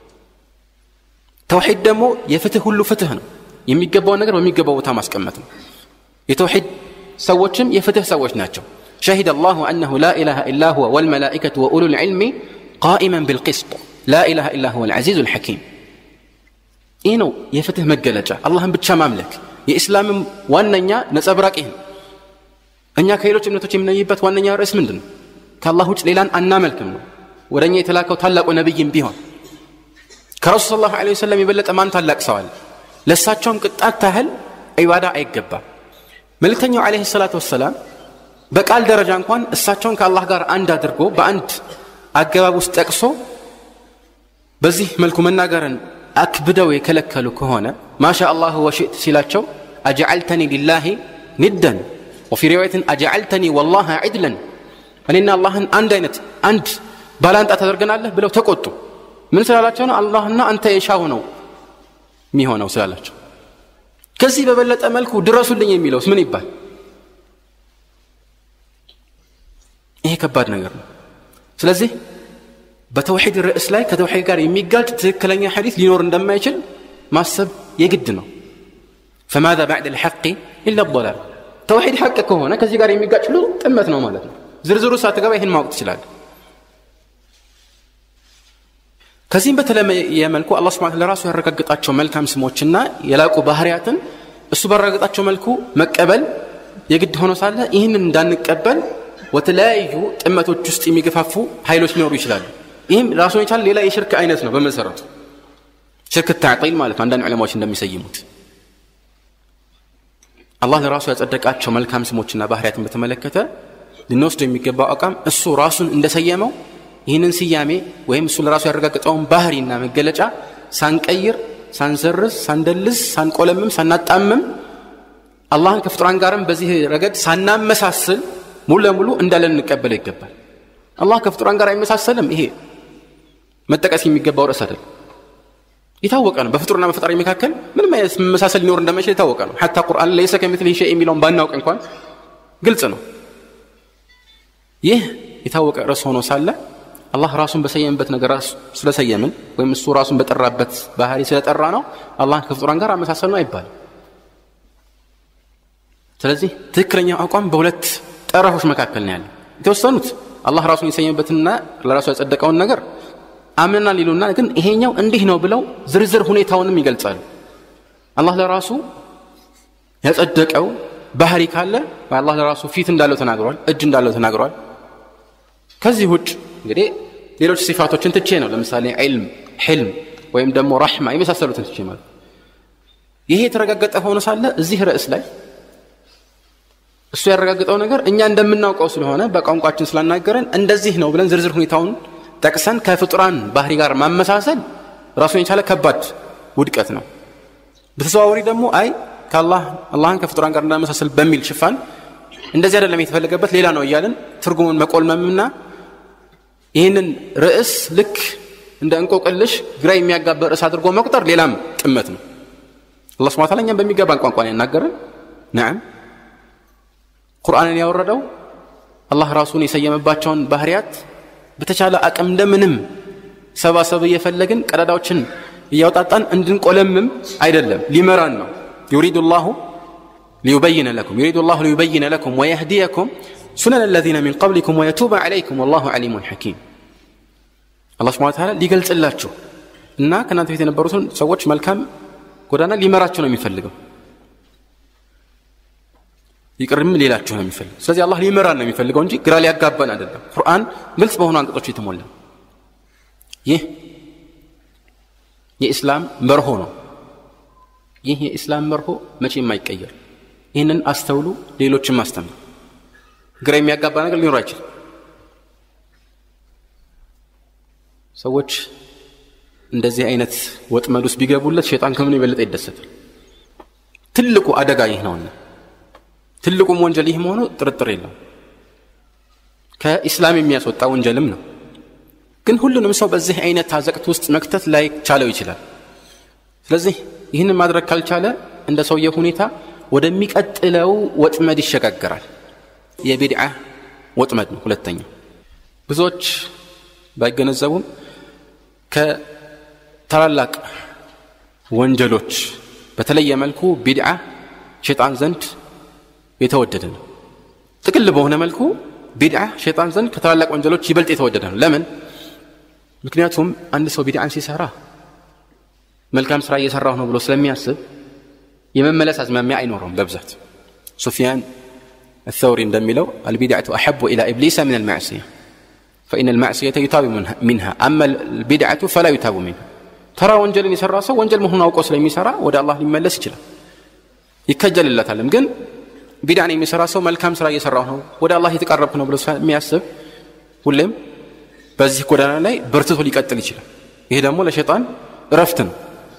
ተውሂድ ደግሞ የፍትህ ሁሉ ፍትህ ነው። የሚገባው ነገር በሚገባው ቦታ ማስቀመጥ ነው። የተውሂድ ሰዎችም የፍትህ ሰዎች ናቸው። شهد الله أنه لا إله إلا هو والملائكة وأولو العلم قائما بالقسط لا إله إلا هو العزيز الحكيم. ይህ ነው የፍትህ መገለጫ። አላህን ብቻ ማምለክ የእስላምም ዋነኛ ነጸብራቅ ይህ ነው። እኛ ከሌሎች እምነቶች የምንለይበት ዋነኛ ርዕስ ምንድን ነው? ከአላህ ውጭ ሌላን አናመልክም ነው። ወደኛ የተላከው ታላቁ ነብይም ቢሆን ከረሱል ሰለላሁ ዐለይሂ ወሰለም የበለጠ ማን ታላቅ ሰው አለ? ለሳቸውም ቅጣት ታህል ዒባዳ አይገባም። መልእክተኛው ዐለይሂ ሰላቱ ወሰላም በቃል ደረጃ እንኳን እሳቸውን ከአላህ ጋር አንድ አድርጎ በአንድ አገባብ ውስጥ ጠቅሶ በዚህ መልኩ መናገርን አክብደው የከለከሉ ከሆነ ማሻ አላህ ወሽእት ሲላቸው አጀዐልተኒ ሊላሂ ንደን وفي رواية أجعلتني والله عدلا እኔና አላህን አንድ አይነት አንድ ባላንጣ ተደርገናለህ ብለው ተቆጡ። ምን ስላላቸው ነው? አላህና አንተ የሻው ነው የሚሆነው ስላላቸው። ከዚህ በበለጠ መልኩ ድረሱልኝ የሚለውስ ምን ይባል? ይሄ ከባድ ነገር ነው። ስለዚህ በተውሂድ ርዕስ ላይ ከተውሂድ ጋር የሚጋጭ ትክክለኛ ሐዲስ ሊኖር እንደማይችል ማሰብ የግድ ነው። فماذا بعد الحق الا الضلال. ተውሂድ ሐቅ ከሆነ ከዚህ ጋር የሚጋጭ ሁሉ ጥመት ነው ማለት ነው። ዝርዝሩ ሳትገባ ይሄን ማወቅ ትችላለህ። ከዚህም በተለየ መልኩ አላህ Subhanahu Wa Ta'ala ራሱ ያረጋግጣቸው መልካም ስሞችና የላቁ ባህሪያትን እሱ ባረጋግጣቸው መልኩ መቀበል የግድ ሆኖ ሳለ ይህንን እንዳንቀበል ወተለያዩ ጥመቶች ውስጥ የሚገፋፉ ኃይሎች ሊኖሩ ይችላሉ። ይህም ራሱን የቻለ ሌላ የሽርክ አይነት ነው። በመሰረቱ ሽርክ ተዕጢል ማለት አንዳንድ ዑለማዎች እንደሚሰይሙት አላህ ለራሱ ያጸደቃቸው መልካም ስሞችና ባህሪያትን በተመለከተ ልንወስድ የሚገባው አቋም እሱ ራሱን እንደሰየመው ይህንን ስያሜ ወይም እሱ ለራሱ ያረጋግጠውን ባህሪና መገለጫ ሳንቀይር ሳንሰርዝ ሳንደልዝ ሳንቆለምም ሳናጣምም አላህን ከፍጥራን ጋርም በዚህ ረገድ ሳናመሳስል ሙሉ ለሙሉ እንዳለን እንቀበል ይገባል። አላህ ከፍጥራን ጋር አይመሳሰልም። ይሄ መጠቀስ የሚገባው ርዕስ አይደል። የታወቀ ነው። በፍጥሩና በፈጣሪ መካከል ምንም አይነት መመሳሰል ሊኖር እንደማይችል የታወቀ ነው። حتى ቁርአን ليس كمثله شيء የሚለውን ባናውቅ እንኳን ግልጽ ነው። ይህ የታወቀ ርዕስ ሆኖ ሳለ አላህ ራሱን በሰየመበት ነገር ስለሰየምን ወይም እሱ ራሱን በጠራበት ባህሪ ስለጠራ ነው አላህን ከፍጥራን ጋር አመሳሰል ነው አይባልም። ስለዚህ ትክክለኛው አቋም በሁለት ጠረፎች መካከል ነው ያለው። የተወሰኑት አላህ ራሱን የሰየመበትና ለራሱ ያጸደቀውን ነገር አምነና ሊሉና ግን ይሄኛው እንዲህ ነው ብለው ዝርዝር ሁኔታውንም ይገልጻሉ። አላህ ለራሱ ያጸደቀው ባህሪ ካለ አላህ ለራሱ ፊት እንዳለው ተናግሯል፣ እጅ እንዳለው ተናግሯል። ከዚህ ውጭ እንግዲህ ሌሎች ሲፋቶችን ትቼ ነው ለምሳሌ ዒልም፣ ሕልም ወይም ደግሞ ረሕማ የመሳሰሉትን ትቼ ማለት ይሄ የተረጋገጠ ሆኖ ሳለ እዚህ ርዕስ ላይ እሱ ያረጋግጠው ነገር እኛ እንደምናውቀው ስለሆነ በቋንቋችን ስላናገረን እንደዚህ ነው ብለን ዝርዝር ሁኔታውን ጠቅሰን ከፍጥራን ባህሪ ጋር ማመሳሰል ራሱን የቻለ ከባድ ውድቀት ነው። በተዘዋዋሪ ደግሞ አይ ከአላህ አላህን ከፍጥራን ጋር እንዳመሳሰል በሚል ሽፋን እንደዚህ አይደለም የተፈለገበት ሌላ ነው እያልን ትርጉሙን መቆልመምና ይህንን ርዕስ ልክ እንደ እንቆቅልሽ ግራ የሚያጋባ ርዕስ አድርጎ መቁጠር ሌላም ጥመት ነው። አላህ ሱብሓነሁ ወተዓላ እኛም በሚገባን ቋንቋ ነው ያናገረን። ነዓም ቁርአንን ያወረደው አላህ ራሱን የሰየመባቸውን ባህሪያት በተቻለ አቅም እንደምንም ሰባሰብ እየፈለግን ቀዳዳዎችን እያወጣጣን እንድንቆለምም አይደለም፣ ሊመራን ነው። يريد الله ليبين لكم يريد الله ليبين لكم ويهديكم سنن الذين من قبلكم ويتوب عليكم والله عليم حكيم. الله سبحانه وتعالى ሊገልጽላችሁ እና ከናንተ ፊት የነበሩትን ሰዎች መልካም ጎዳና ሊመራችሁ ነው የሚፈልገው፣ ይቅርም ሊላችሁ ነው የሚፈልገው። ስለዚህ አላህ ሊመራን ነው የሚፈልገው እንጂ ግራ ሊያጋባን አይደለም። ቁርአን ግልጽ በሆኑ አንቀጾች የተሞላ ይህ የኢስላም መርሆ ነው። ይህ የኢስላም መርሆ መቼም አይቀየር። ይህንን አስተውሉ፣ ሌሎችም አስተምሩ። ግራ የሚያጋባ ነገር ሊኖር አይችልም። ሰዎች እንደዚህ አይነት ወጥመድ ውስጥ ቢገቡለት ሸይጣን ከምን ይበልጥ ይደሰታል። ትልቁ አደጋ ይህ ነውና ትልቁም ወንጀል ይህ መሆኑ ጥርጥር የለውም። ከኢስላም የሚያስወጣ ወንጀልም ነው። ግን ሁሉንም ሰው በዚህ አይነት አዘቅት ውስጥ መክተት ላይ ቻለው ይችላል። ስለዚህ ይህንን ማድረግ ካልቻለ እንደ ሰውየው ሁኔታ ወደሚቀጥለው ወጥመድ ይሸጋገራል። የቢድዓ ወጥመድ ነው ሁለተኛው። ብዙዎች ባይገነዘቡም ከታላላቅ ወንጀሎች በተለየ መልኩ ቢድዓ ሸይጣን ዘንድ የተወደደ ነው። ጥቅል በሆነ መልኩ ቢድዓ ሸይጣን ዘንድ ከታላላቅ ወንጀሎች ይበልጥ የተወደደ ነው። ለምን? ምክንያቱም አንድ ሰው ቢድዓን ሲሰራ መልካም ስራ እየሰራው ነው ብሎ ስለሚያስብ የመመለስ አዝማሚያ አይኖርም በብዛት። ሱፊያን الثوري እንደሚለው البدعة أحب إلى إبليس من المعصية فإن المعصية يتاب منها أما البدعة فلا يتاب منها. ترى ወንጀልን የሰራ ሰው ወንጀል መሆኑን አውቆ ስለሚሰራ ወደ አላህ ሊመለስ ይችላል፣ ይከጀልለታል። ግን ቢድዓን የሚሰራ ሰው መልካም ስራ እየሰራው ነው ወደ አላህ የተቃረብኩ ነው ብሎ ስለሚያስብ ሁሌም በዚህ ጎዳና ላይ በርትቶ ሊቀጥል ይችላል። ይሄ ደግሞ ለሸይጣን እረፍት ነው።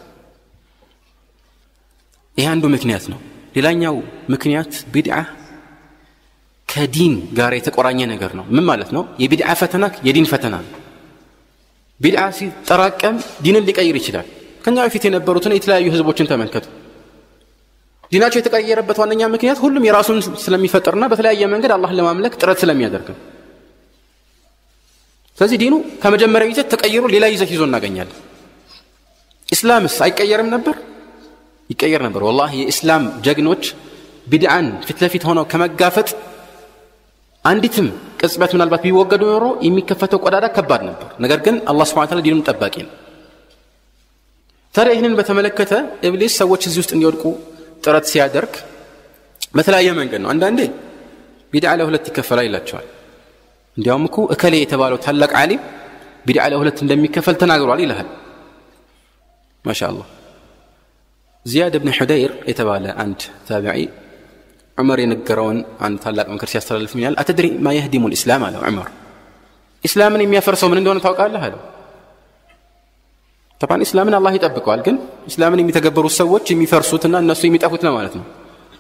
ይሄ አንዱ ምክንያት ነው። ሌላኛው ምክንያት ቢድዓ ከዲን ጋር የተቆራኘ ነገር ነው። ምን ማለት ነው? የቢድዓ ፈተና የዲን ፈተና ነው። ቢድዓ ሲጠራቀም ዲንን ሊቀይር ይችላል። ከኛ በፊት የነበሩትን የተለያዩ ህዝቦችን ተመልከቱ። ዲናቸው የተቀየረበት ዋነኛ ምክንያት ሁሉም የራሱን ስለሚፈጥርና በተለያየ መንገድ አላህን ለማምለክ ጥረት ስለሚያደርግ ነው። ስለዚህ ዲኑ ከመጀመሪያው ይዘት ተቀይሮ ሌላ ይዘት ይዞ እናገኛለን። ኢስላምስ አይቀየርም ነበር? ይቀየር ነበር። والله የኢስላም ጀግኖች ቢድዓን ፊት ለፊት ሆነው ከመጋፈጥ አንዲትም ቅጽበት ምናልባት ቢወገዱ ኖሮ የሚከፈተው ቆዳዳ ከባድ ነበር። ነገር ግን አላህ Subhanahu Wa Ta'ala ዲኑን ጠባቂ ነው። ታዲያ ይህንን በተመለከተ ኢብሊስ ሰዎች እዚህ ውስጥ እንዲወድቁ ጥረት ሲያደርግ በተለያየ መንገድ ነው። አንዳንዴ ቢድዓ ለሁለት ይከፈላል ይላቸዋል። እንዲያውም እኮ እከሌ የተባለው ታላቅ ዓሊም ቢድዓ ለሁለት እንደሚከፈል ተናግሯል ይላል። ማሻአላህ ዚያድ ኢብኑ ሁደይር የተባለ አንድ ታቢዒ ዑመር የነገረውን አንድ ታላቅ ምክር ሲያስተላልፍ ምን ይላል አትድሪ ማ يهدم الاسلام አለ ዑመር እስላምን የሚያፈርሰው ምን እንደሆነ ታውቃለህ አለ طبعا እስላምን አላህ ይጠብቀዋል ግን እስላምን የሚተገበሩ ሰዎች የሚፈርሱትና እነሱ የሚጠፉት ነው ማለት ነው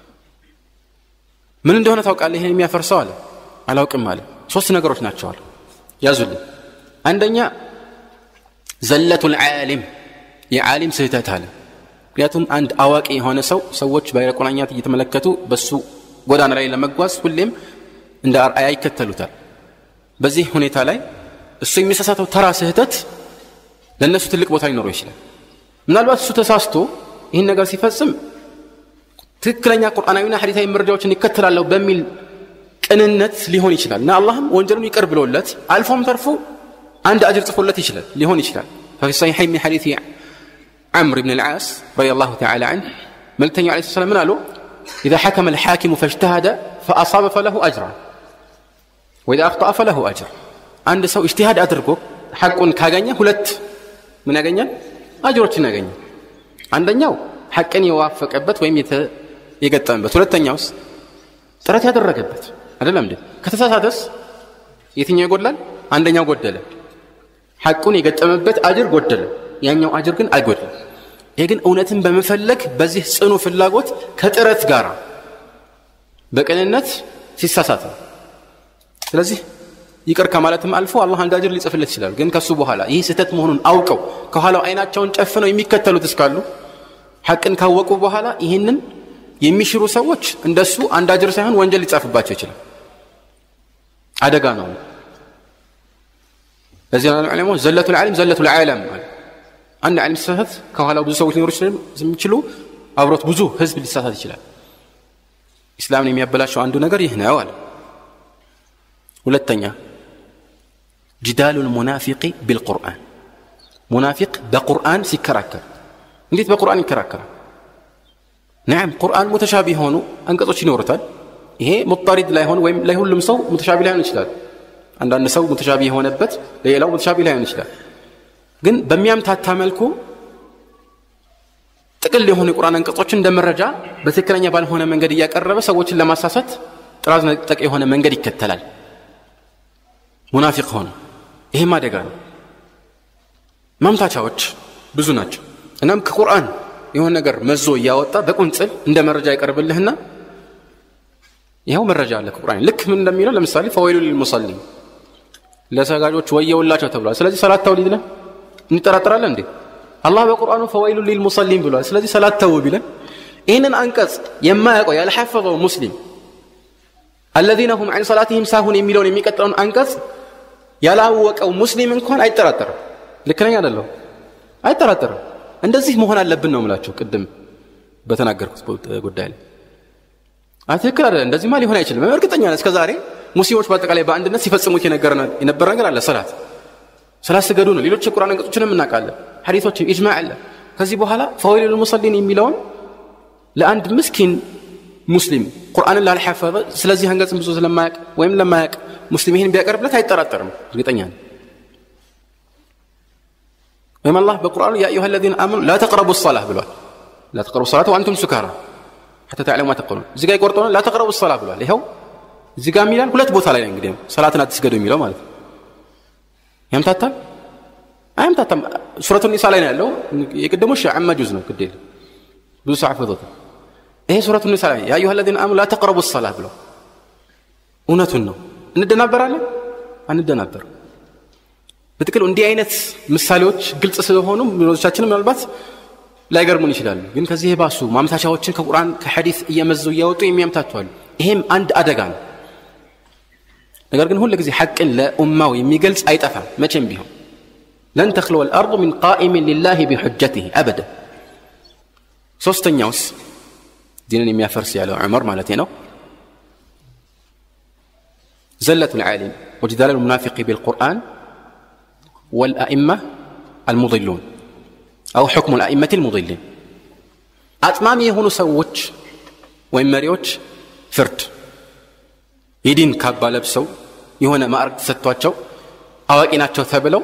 ምን እንደሆነ ታውቃለህ ይሄን የሚያፈርሰው አለ አላውቅም አለ ሶስት ነገሮች ናቸው አለ ያዙልኝ አንደኛ ዘለቱል ዓሊም የዓሊም ስህተት አለ ምክንያቱም አንድ አዋቂ የሆነ ሰው ሰዎች ባይረቁናኛት እየተመለከቱ በሱ ጎዳና ላይ ለመጓዝ ሁሌም እንደ አርአያ ይከተሉታል በዚህ ሁኔታ ላይ እሱ የሚሳሳተው ተራ ስህተት ለነሱ ትልቅ ቦታ ሊኖረው ይችላል ምናልባት እሱ ተሳስቶ ይሄን ነገር ሲፈጽም ትክክለኛ ቁርአናዊና ሐዲሳዊ መረጃዎችን ይከተላል በሚል ቅንነት ሊሆን ይችላል እና አላህም ወንጀሉን ይቅር ብሎለት አልፎም ተርፎ አንድ አጅር ጽፎለት ይችላል ሊሆን ይችላል ففي الصحيحين من حديث عمرو بن العاص رضي الله تعالى عنه ملتني عليه الصلاه والسلام قالوا اذا حكم الحاكم فاجتهد فاصاب فله اجر واذا اخطا فله اجر عند سو اجتهاد ادرغو حقن ካገኘ ሁለት ምን ያገኛል አጅሮችን ያገኛል አንደኛው ሐቅን የዋፈቀበት ወይም የገጠመበት ሁለተኛውስ ጥረት ያደረገበት አይደለም እንዴ ከተሳሳተስ የትኛው ይጎድላል አንደኛው ጎደለ ሐቁን የገጠመበት አጅር ጎደለ ያኛው አጅር ግን አይጎድልም ይሄ ግን እውነትን በመፈለግ በዚህ ጽኑ ፍላጎት ከጥረት ጋር በቀንነት ሲሳሳት ስለዚህ ይቅር ከማለትም አልፎ አላህ አንድ አጅር ሊጽፍለት ይችላል ግን ከሱ በኋላ ይህ ስህተት መሆኑን አውቀው ከኋላው አይናቸውን ጨፍነው የሚከተሉት እስካሉ ሐቅን ካወቁ በኋላ ይሄንን የሚሽሩ ሰዎች እንደሱ አንድ አጅር ሳይሆን ወንጀል ሊጻፍባቸው ይችላል አደጋ ነው ለዚህ ነው ዑለማው ዘለቱል ዓሊም ዘለቱል ዓለም አንድ ዓሊም ሲሳሳት ከኋላው ብዙ ሰዎች ሊኖሩ ይችላሉ አብሮት ብዙ ህዝብ ሊሳሳት ይችላል እስላምን የሚያበላሸው አንዱ ነገር ይህ ነው አለ ሁለተኛ جدال المنافق بالقرآن منافق بقرآن ሲከራከር እንዴት በቁርአን ይከራከራል نعم قرآن متشابه ሆኖ አንቀጾች ይኖሩታል ይሄ ሙጣሪድ ላይ ሆኖ ወይም ላይ ሁሉም ሰው ሙተሻቢህ ላይሆን ይችላል አንዳንድ ሰው ሙተሻቢህ የሆነበት ሌላው ሙተሻቢህ ላይሆን ይችላል ግን በሚያምታታ መልኩ ጥቅል የሆነ ቁርአን አንቀጾችን እንደመረጃ በትክክለኛ ባልሆነ መንገድ ያቀረበ ሰዎችን ለማሳሳት ጥራዝ ነጠቅ የሆነ መንገድ ይከተላል ሙናፊቅ ሆነ ይሄ ማደጋ ነው ማምታቻዎች ብዙ ናቸው እናም ከቁርአን የሆነ ነገር መዞ ያወጣ በቁንጽል እንደ መረጃ ይቀርብልህና ይሄው መረጃ አለ ከቁርአን ልክ ምን እንደሚለው ለምሳሌ ፈወይሉ ሊልሙሰሊን ለሰጋጆች ወየውላቸው ተብሏል ስለዚህ ሰላት ተውሊድ ነው እንጠራጠራለን እንዴ አላህ በቁርአኑ ፈወይሉ ሊልሙሰሊን ብሏል ስለዚህ ሰላት ተው ቢለን ይሄንን አንቀጽ የማያውቀው ያልሐፈዘው ሙስሊም الذين هم عن صلاتهم ساهون የሚለውን የሚቀጥለውን አንቀጽ ያላወቀው ሙስሊም እንኳን አይጠራጠርም ልክ ነኝ አይደለም አይጠራጠርም እንደዚህ መሆን አለብን ነው የምላችሁ ቅድም በተናገርኩት ጉዳይ ላይ አትክክል አይደል እንደዚህ ማለት ሊሆን አይችልም እርግጠኛ ነኝ እስከ ዛሬ ሙስሊሞች በአጠቃላይ በአንድነት ሲፈጽሙት የነገረና የነበረ ነገር አለ ሰላት ሰላት ስገዱ ነው ሌሎች የቁርአን አንቀጾችንም እናውቃለን ሐዲሶች ኢጅማዕ አለ ከዚህ በኋላ ፈወይሉ ሊልሙሰሊን የሚለውን ለአንድ ምስኪን ሙስሊም ቁርአንን ላልሐፈዘ ስለዚህ አንቀጽ ብዙ ስለማያውቅ ወይም ለማያውቅ ሙስሊም ይሄን ቢያቀርብለት አይጠራጠርም እርግጠኛ ነኝ ወይም አላህ በቁርአኑ ያ አዩሃ الذين آمنوا لا تقربوا الصلاة ብሏል لا تقربوا الصلاة وانتم سكارى حتى تعلموا ما تقولون እዚህ ጋር ይቆርጠውና لا تقربوا الصلاة ብሏል ይሄው እዚህ ጋር ሚላል ሁለት ቦታ ላይ ነው እንግዲህ ሰላትን አትስገዱ የሚለው ማለት ነው ያምታታል አይምታታም ሱረቱ ኒሳ ላይ ነው ያለው የቀደመው ሸዓማ ጁዝ ነው ግዴል ብዙ ሰዓፈቱት ይሄ ሱረቱ ኒሳ ላይ ያ አዩሃ الذين آمنوا لا تقربوا الصلاة ብሎ እውነቱን ነው እንደናበራለን አንደናበር በትክክል እንዲህ አይነት ምሳሌዎች ግልጽ ስለሆኑ ምንዎቻችንም ምናልባት ላይገርሙን ይችላል ግን ከዚህ የባሱ ማምታቻዎችን ከቁርአን ከሐዲስ እየመዙ ያወጡ የሚያምታቷል ይሄም አንድ አደጋ ነው ነገር ግን ሁሉ ጊዜ ሐቅን ለኡማው የሚገልጽ አይጠፋም መቼም ቢሆን لن تخلو الارض من قائم لله بحجته ابدا ሶስተኛውስ ዲንን የሚያፈርስ ያለው ዑመር ማለት ነው زلة العالم وجدال المنافق بالقرآن والأئمة المضلون أو حكم الأئمة المضلين أتمام يهونو سووش وإماريوش فرد يدين كابا لبسو يهونا ما أرد ستواتشو أواقيناتشو ثابلو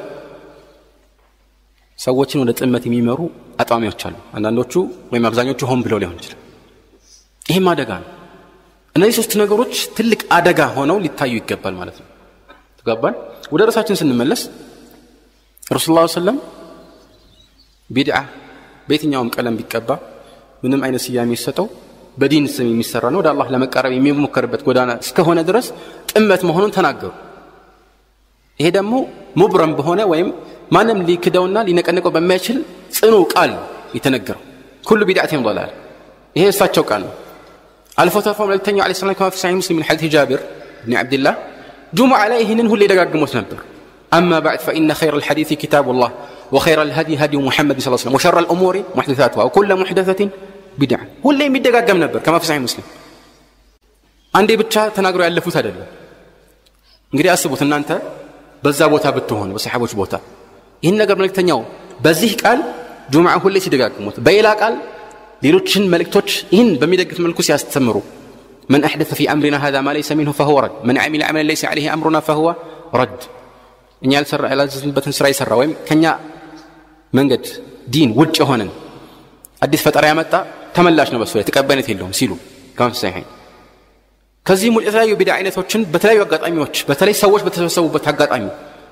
سووشين ودت أمتي ميمرو أتمام يوتشالو أنا نوتشو وإما بزانيوتشو هم بلو ليهون جل إيه ما دقان እነዚህ ሶስት ነገሮች ትልቅ አደጋ ሆነው ሊታዩ ይገባል ማለት ነው። ተጋባን። ወደ ራሳችን ስንመለስ ረሱላህ ሰለላሁ ዐለይሂ ወሰለም ቢድዓ በየትኛውም ቀለም ቢቀባ ምንም አይነት ስያሜ ይሰጠው በዲን ስም የሚሰራ ነው ወደ አላህ ለመቃረብ የሚሞከርበት ጎዳና እስከሆነ ድረስ ጥመት መሆኑን ተናገሩ። ይሄ ደግሞ ሙብረም በሆነ ወይም ማንም ሊክደውና ሊነቀነቀው በማይችል ጽኑ ቃል የተነገረው ኩሉ ቢድዓቲን ضلال ይሄ እሳቸው ቃል ነው። አልፎ ተርፎም ለተኛው አለይሂ ሰላም ከማ في صحيح مسلم من حديث جابر بن عبد الله جمع عليهن ሁሌ ደጋግሞት ነበር። أما بعد فإن خير الحديث كتاب الله وخير الهدي هدي محمد صلى الله عليه وسلم وشر الأمور محدثاتها وكل محدثة بدعة ሁሌ የሚደጋገም ነበር كما في صحيح مسلم አንዴ ብቻ ተናግሮ ያለፉት አይደለም። እንግዲህ አስቡት እናንተ በዛ ቦታ ብትሆኑ በሰሃቦች ቦታ ይሄን ነገር መልእክተኛው በዚህ ቃል ጁምዓ ሁሌ ሲደጋግሙት በሌላ ቃል ሌሎችን መልእክቶች ይሄን በሚደግፍ መልኩ ሲያስተምሩ من أحدث في أمرنا هذا ما ليس منه فهو رد من عمل عملا ليس عليه أمرنا فهو رد እኛ ያልሰራ ያላዘዝንበትን ስራ ይሰራ ወይም ከኛ መንገድ ዲን ውጭ ሆነን አዲስ ፈጠራ ያመጣ ተመላሽ ነው በሱ ላይ ተቀባይነት የለውም ሲሉ ካም ሳይሆን ከዚህ ሙሉ የተለያዩ ቢድዓ አይነቶችን በተለያዩ አጋጣሚዎች በተለይ ሰዎች በተሰበሰቡበት አጋጣሚ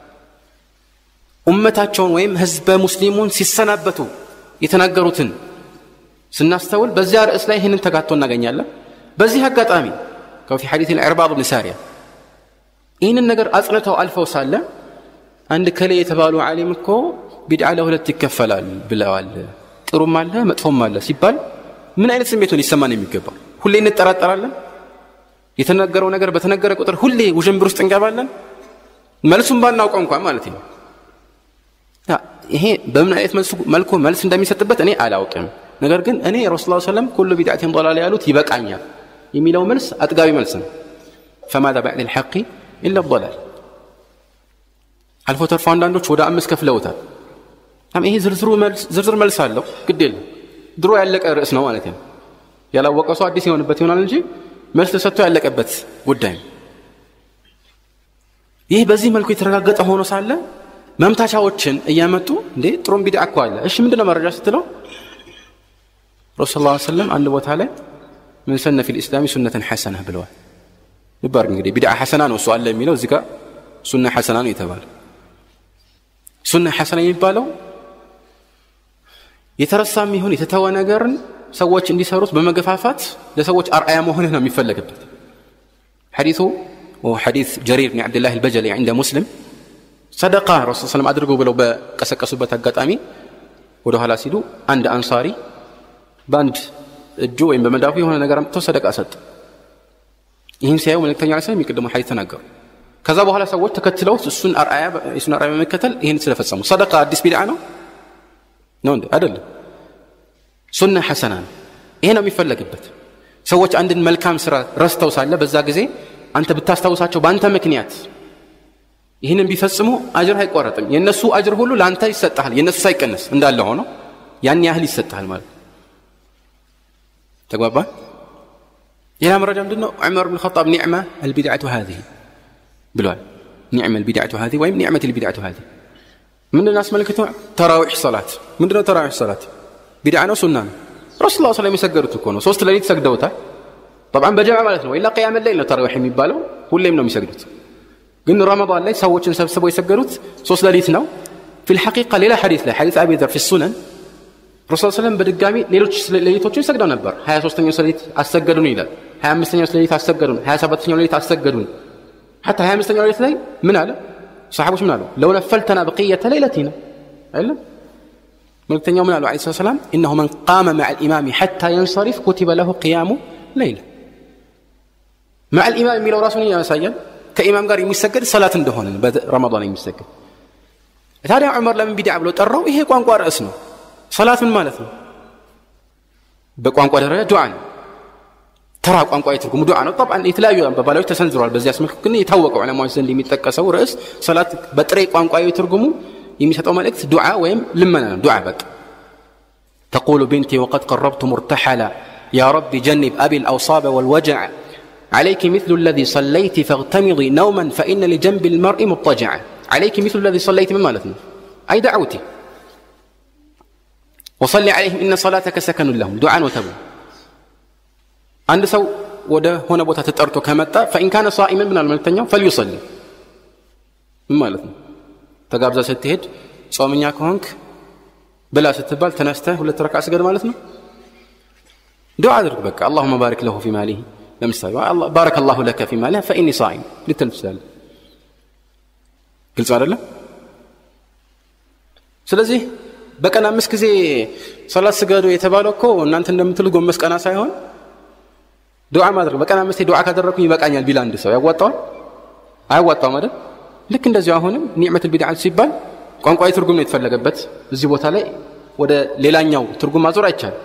ኡመታቸውን ወይም ህዝበ ሙስሊሙን ሲሰናበቱ የተናገሩትን ስናስተውል በዚያ ርዕስ ላይ ይህንን ተጋጥቶ እናገኛለን። በዚህ አጋጣሚ ከፊ ሐዲስ العرباض بن سارية ይህንን ነገር አጽንተው አልፈው ሳለ አንድ ከለ የተባሉ ዓሊም እኮ ቢድዓ ለሁለት ይከፈላል ብለዋል ጥሩም አለ መጥፎም አለ ሲባል ምን አይነት ስሜት ነው ሊሰማን የሚገባው? ሁሌ እንጠራጠራለን። የተነገረው ነገር በተነገረ ቁጥር ሁሌ ውዥንብር ውስጥ እንገባለን። መልሱን ባናውቀው እንኳን ማለት ነው። ይሄ በምን አይነት መልኩ መልስ እንደሚሰጥበት እኔ አላውቅም። ነገር ግን እኔ ረሱላህ ሰለላሁ ዐለይሂ ወሰለም ኩሉ ቢድዓቲን ضلال ያሉት ይበቃኛል የሚለው መልስ አጥጋቢ መልስ ነው። فماذا بعد الحق إلا الضلال አልፎ ተርፎ አንዳንዶች ወደ አምስት ከፍለውታል። አም ይሄ ዝርዝሩ መልስ ዝርዝር መልስ አለው ግድ የለም ድሮ ያለቀ ርዕስ ነው ማለት ነው። ያላወቀው ሰው አዲስ የሆነበት ይሆናል እንጂ መልስ ተሰጥቶ ያለቀበት ጉዳይ። ይሄ በዚህ መልኩ የተረጋገጠ ሆኖ ሳለ መምታቻዎችን እያመጡ እንዴ ጥሩም ቢድዓ እኮ አለ እሺ ምንድነው መረጃ ስትለው ረሱላህ ሰለላሁ ዐለይሂ ወሰለም አንድ ቦታ ላይ ምን ሰነ في الاسلام سنه حسنه ብለዋል። ይባር እንግዲህ ቢድዓ ሐሰና ነው እሱ አለ የሚለው እዚህ ጋር ሱና ሐሰና ነው የተባለ ሱና ሐሰና የሚባለው የተረሳም ይሁን የተተወ ነገርን ሰዎች እንዲሰሩት በመገፋፋት ለሰዎች አርአያ መሆንህ ነው የሚፈልግበት። ሐዲሱ وحديث جرير بن عبد الله البجلي عند مسلم صدقه رسول الله صلى الله عليه وسلم አድርገው ብለው በቀሰቀሱበት አጋጣሚ ወደ ኋላ ሲሉ አንድ አንሳሪ ባንድ እጁ ወይም በመዳፉ የሆነ ነገር አምጥቶ ሰደቃ ሰጠ። ይህን ሲያዩ መልእክተኛው ሰለላሁ ዐለይሂ ወሰለም የሚቀድመው ሐዲስ ተናገሩ። ከዛ በኋላ ሰዎች ተከትለው እሱን አርአያ እሱን አርአያ በመከተል ይህን ስለፈጸሙ ሰደቃ አዲስ ቢድዓ ነው ነው እንዴ አይደለም ሱና ሐሰና ነው። ይሄ ነው የሚፈልግበት። ሰዎች አንድን መልካም ስራ ረስተው ሳለ በዛ ጊዜ አንተ ብታስታውሳቸው በአንተ ምክንያት ይህንን ቢፈጽሙ አጅር አይቆረጥም። የነሱ አጅር ሁሉ ለአንተ ይሰጣል የነሱ ሳይቀነስ እንዳለ ሆኖ ያን ያህል ይሰጣል ማለት ተግባባ። يا مرجع ምንድነው ዑመር ኢብኑ ኸጣብ ኒዕማ البدعه هذه ብሏል። ኒዕማ البدعه هذه ወይም ኒዕመት البدعه هذه ምንድነው አስመልክቶ ተራዊህ ሶላት ምንድነው ተራዊህ ሶላት ቢድዓ ነው ሱና ነው። ረሱላህ ሰለላሁ ዐለይሂ ወሰለም የሰገዱት እኮ ነው ሶስት ሌሊት ሰግደውታል። طبعا በጀማዓ ማለት ነው ኢላ ቂያም الليل ነው ተራዊህ የሚባለው ሁሌም ነው የሚሰግዱት። ግን ረመዳን ላይ ሰዎችን ሰብስበው የሰገዱት ሶስት ሌሊት ነው። في الحقيقه ሌላ ሐዲስ ላይ ሐዲስ አቢ ዘር في السنن ረሱላህ ሰለላሁ ዐለይሂ ወሰለም በድጋሚ ሌሎች ሌሊቶችን ሰግደው ነበር። ሃያ ሶስተኛው ሌሊት አሰገዱን ይላል። ሃያ አምስተኛው ሌሊት አሰገዱን፣ ሃያ ሰባተኛው ሌሊት አሰገዱን። حتى ሃያ አምስተኛው ሌሊት ላይ ምን አለ ሰሃቦች ምን አሉ لو نفلتنا بقيه ليلتنا አይደል መልእክተኛው ምን አሉ አለይሂ ሰላም انه من قام مع الامام حتى ينصرف كتب له قيام ليله مع الامام የሚለው ራሱን ያሳያል ከኢማም ጋር የሚሰገድ ሰላት እንደሆነ በረመዳን የሚሰገድ። ታዲያ ዑመር ለምን ቢድዓ ብሎ ጠራው? ይሄ ቋንቋ ርዕስ ነው። ሰላት ምን ማለት ነው? በቋንቋ ደረጃ ዱዓ ነው። ተራ ቋንቋ ይትርጉም ዱዓ ነው። طبعا የተለያዩ አባባሎች ተሰንዝረዋል። በዚያ አስመልክቶ ግን የታወቀው ዑለማዎች ዘንድ የሚጠቀሰው ርዕስ ሰላት በጥሬ ቋንቋ ይትርጉሙ የሚሰጠው መልእክት ዱዓ ወይም ልመና ነው። ዱዓ በቃ تقول بنتي وقد قربت مرتحلا يا رب جنب ابي الاوصاب والوجع عليك مثل الذي صليت فاغتمضي نوما فان لجنب المرء مضطجعا عليك مثل الذي صليت من مالتنا اي دعوتي وصلي عليهم ان صلاتك سكن لهم دعاء وتبو عند سو ወደ ሆነ ቦታ ተጠርቶ ከመጣ فإن كان صائما من الملتኛው فليصلي ማለት ነው ተጋብዛ ስትሄድ ጾመኛ ከሆንክ ብላ ስትባል ተነስተህ ሁለት ረካዓ ስገድ ማለት ነው ዱዓ አድርግ በቃ اللهم بارك له في ماله ለምሳሌ الله بارك الله لك في ماله فإني صائم ልትልብሳል ግልጽ አይደለም ስለዚህ በቀን አምስት ጊዜ ሶላት ስገዱ የተባለው እኮ እናንተ እንደምትሉ ጎመስ ቀና ሳይሆን ዱዓ ማድረግ በቀን አምስት ዱዓ ካደረኩኝ ይበቃኛል ቢል አንድ ሰው ያዋጣው አይዋጣው ማለት ልክ እንደዚህ አሁንም ኒዕመቱል ቢድዓ ሲባል ቋንቋዊ ትርጉም ነው የተፈለገበት እዚህ ቦታ ላይ ወደ ሌላኛው ትርጉም ማዞር አይቻልም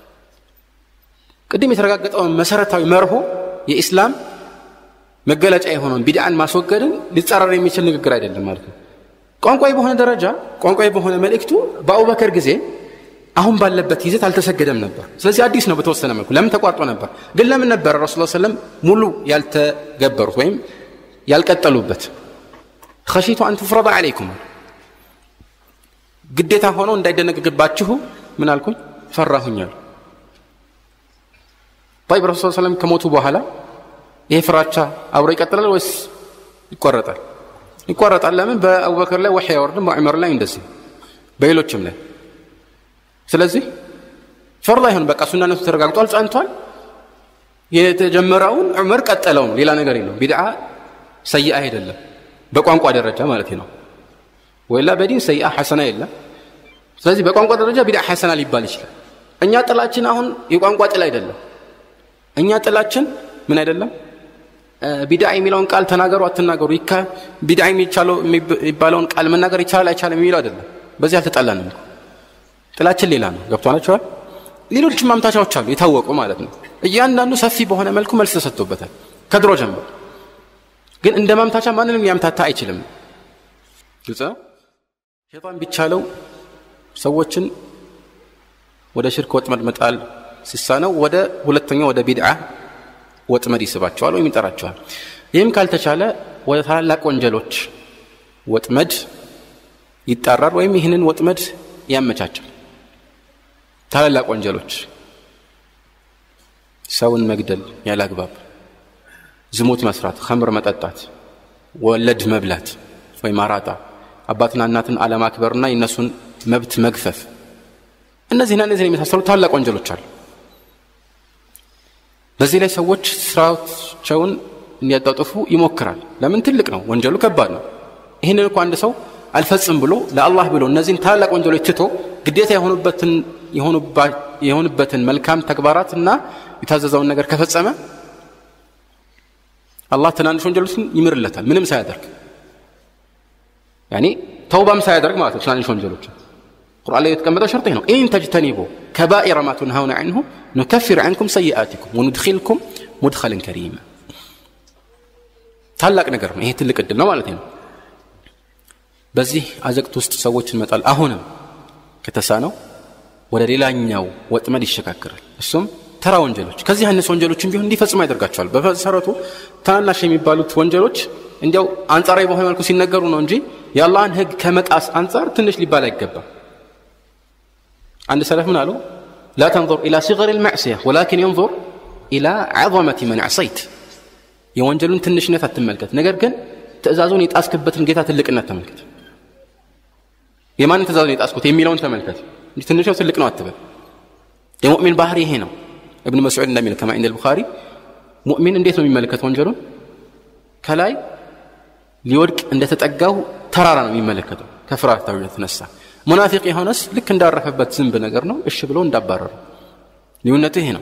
ቅድም የተረጋገጠው መሰረታዊ መርሆ የኢስላም መገለጫ የሆነውን ቢድዓን ማስወገድን ሊጻረር የሚችል ንግግር አይደለም ማለት ነው ቋንቋዊ በሆነ ደረጃ ቋንቋዊ በሆነ መልእክቱ በአቡበከር ጊዜ አሁን ባለበት ይዘት አልተሰገደም ነበር ስለዚህ አዲስ ነው በተወሰነ መልኩ ለምን ተቋርጦ ነበር ግን ለምን ነበር ረሱላህ ሰለላሁ ዐለይሂ ወሰለም ሙሉ ያልተገበሩት ወይም ያልቀጠሉበት خشيت ان تفرض عليكم ግዴታ ሆኖ እንዳይደነግግባችሁ ምን አልኩኝ ፈራሁኛል طيب ረሱላህ ሰለላሁ ዐለይሂ ወሰለም ከሞቱ በኋላ ይሄ ፍራቻ አብሮ ይቀጥላል ወይስ ይቆረጣል ይቆረጣል ለምን በአቡበከር ላይ ወህይ ያወርድም በዑመር ላይ እንደዚህ በሌሎችም ላይ ስለዚህ ፈርላ ይሁን በቃ ሱናነቱ ተረጋግጧል ጻንቷል የተጀመረውን ዑመር ቀጠለው ሌላ ነገር የለም ቢድዓ ሰይአ አይደለም በቋንቋ ደረጃ ማለት ነው ወላ በዲን ሰይአ ሐሰና የለም ስለዚህ በቋንቋ ደረጃ ቢድዓ ሐሰና ሊባል ይችላል እኛ ጥላችን አሁን የቋንቋ ጥላ አይደለም እኛ ጥላችን ምን አይደለም ቢድዓ የሚለውን ቃል ተናገሩ አትናገሩ ይካ ቢድዓ የሚቻለው የሚባለውን ቃል መናገር ይቻላል አይቻልም የሚለው አይደለም በዚህ አልተጣላንም ጥላችን ሌላ ነው ገብቷናችኋል ሌሎች ማምታቻዎች አሉ የታወቁ ማለት ነው እያንዳንዱ ሰፊ በሆነ መልኩ መልስ ተሰጥቶበታል ከድሮ ጀምሮ ግን እንደ ማምታቻ ማንንም ያምታታ አይችልም ግልጽ ነው ሸይጣን ቢቻለው ሰዎችን ወደ ሽርክ ወጥመድ መጣል ሲሳነው ወደ ሁለተኛው ወደ ቢድዓ ወጥመድ ይስባቸዋል ወይ ይጠራቸዋል ይህም ካልተቻለ ወደ ታላላቅ ወንጀሎች ወጥመድ ይጣራር ወይም ይህንን ወጥመድ ያመቻቻል ታላላቅ ወንጀሎች ሰውን መግደል ያላግባብ ዝሙት መስራት ኸምር መጠጣት ወለድ መብላት ወይ ማራጣ አባትና እናትን አለማክበርና የነሱን መብት መግፈፍ እነዚህና እነዚህ የመሳሰሉ ታላላቅ ወንጀሎች አሉ በዚህ ላይ ሰዎች ስራቸውን እንዲያጣጥፉ ይሞክራል ለምን ትልቅ ነው ወንጀሉ ከባድ ነው ይሄንን እንኳን አንድ ሰው አልፈጽም ብሎ ለአላህ ብሎ እነዚህን ታላላቅ ወንጀሎች ትቶ ግዴታ የሆኑበትን የሆኑበትን መልካም ተግባራትና የታዘዘውን ነገር ከፈጸመ አላህ ትናንሽ ወንጀሎችን ይምርለታል ምንም ሳያደርግ يعني ተውባም ሳያደርግ ማለት ነው ትናንሽ ወንጀሎች ቁርአን ላይ የተቀመጠው ሸርጥ ነው ኢን ተጅተኒቡ ከባኢረ ማ ተንሃውና عنه نكفر عنكم سيئاتكم وندخلكم مدخلا كريما ታላቅ ነገር ነው ይሄ ትልቅ እድል ነው ማለት ነው በዚህ አዘቅት ውስጥ ሰዎችን መጣል አሁንም ከተሳነው ወደ ሌላኛው ወጥመድ ይሸካከራል እሱም ተራ ወንጀሎች ከዚህ አይነት ወንጀሎችን ቢሆን እንዲፈጽሙ ያደርጋቸዋል በመሰረቱ ታናሽ የሚባሉት ወንጀሎች እንዲያው አንጻራዊ በሆነ መልኩ ሲነገሩ ነው እንጂ የአላህን ህግ ከመጣስ አንጻር ትንሽ ሊባል አይገባም አንድ ሰለፍ ምን አሉ لا تنظر الى صغر المعصيه ولكن ينظر الى عظمه من عصيت የወንጀሉን ትንሽነት አትመልከት ነገር ግን ትእዛዙን የጣስክበትን ጌታ ትልቅነት ተመልከት የማንን ትእዛዙን የጣስኩት የሚለውን ተመልከት እንጂ ትንሽ ነው ትልቅ ነው አትበል የሙእሚን ባህሪ ይሄ ነው ابن مسعود እንደሚለው كما عند البخاري ሙእሚን እንዴት ነው የሚመለከተው ወንጀሉን ከላይ ሊወድቅ እንደተጠጋው ተራራ ነው የሚመለከተው ከፍራታው የተነሳ ሙናፊቅ የሆነስ ልክ እንዳረፈበት ዝንብ ነገር ነው እሺ ብሎ እንዳባረረ ልዩነቱ ይሄ ነው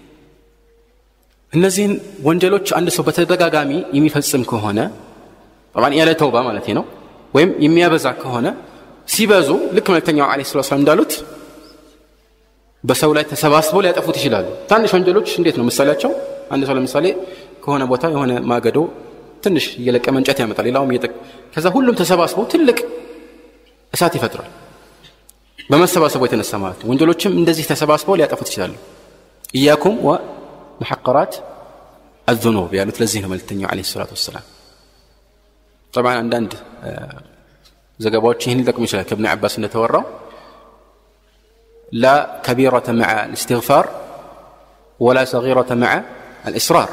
እነዚህን ወንጀሎች አንድ ሰው በተደጋጋሚ የሚፈጽም ከሆነ طبعا ያለ ተውባ ማለት ነው ወይም የሚያበዛ ከሆነ ሲበዙ ልክ መልእክተኛው አለይሂ ሰላም እንዳሉት በሰው ላይ ተሰባስበው ሊያጠፉት ይችላሉ ታንሽ ወንጀሎች እንዴት ነው ምሳሌያቸው አንድ ሰው ለምሳሌ ከሆነ ቦታ የሆነ ማገዶ ትንሽ እየለቀመ እንጨት ያመጣል ሌላውም እየጠቅ ከዛ ሁሉም ተሰባስበው ትልቅ እሳት ይፈጥራል በመሰባሰቡ የተነሳ ማለት ወንጀሎችም እንደዚህ ተሰባስበው ሊያጠፉት ይችላሉ ኢያኩም ወመሐቀራት الذنوب ያሉት ለዚህ ነው መልእክተኛው አለይሂ ሰላም طبعا አንዳንድ ዘገባዎች ይህን ሊጠቅሙ ይችላል ከኢብኑ አባስ እንደተወራው لا كبيرة مع الاستغفار ولا صغيرة مع الإصرار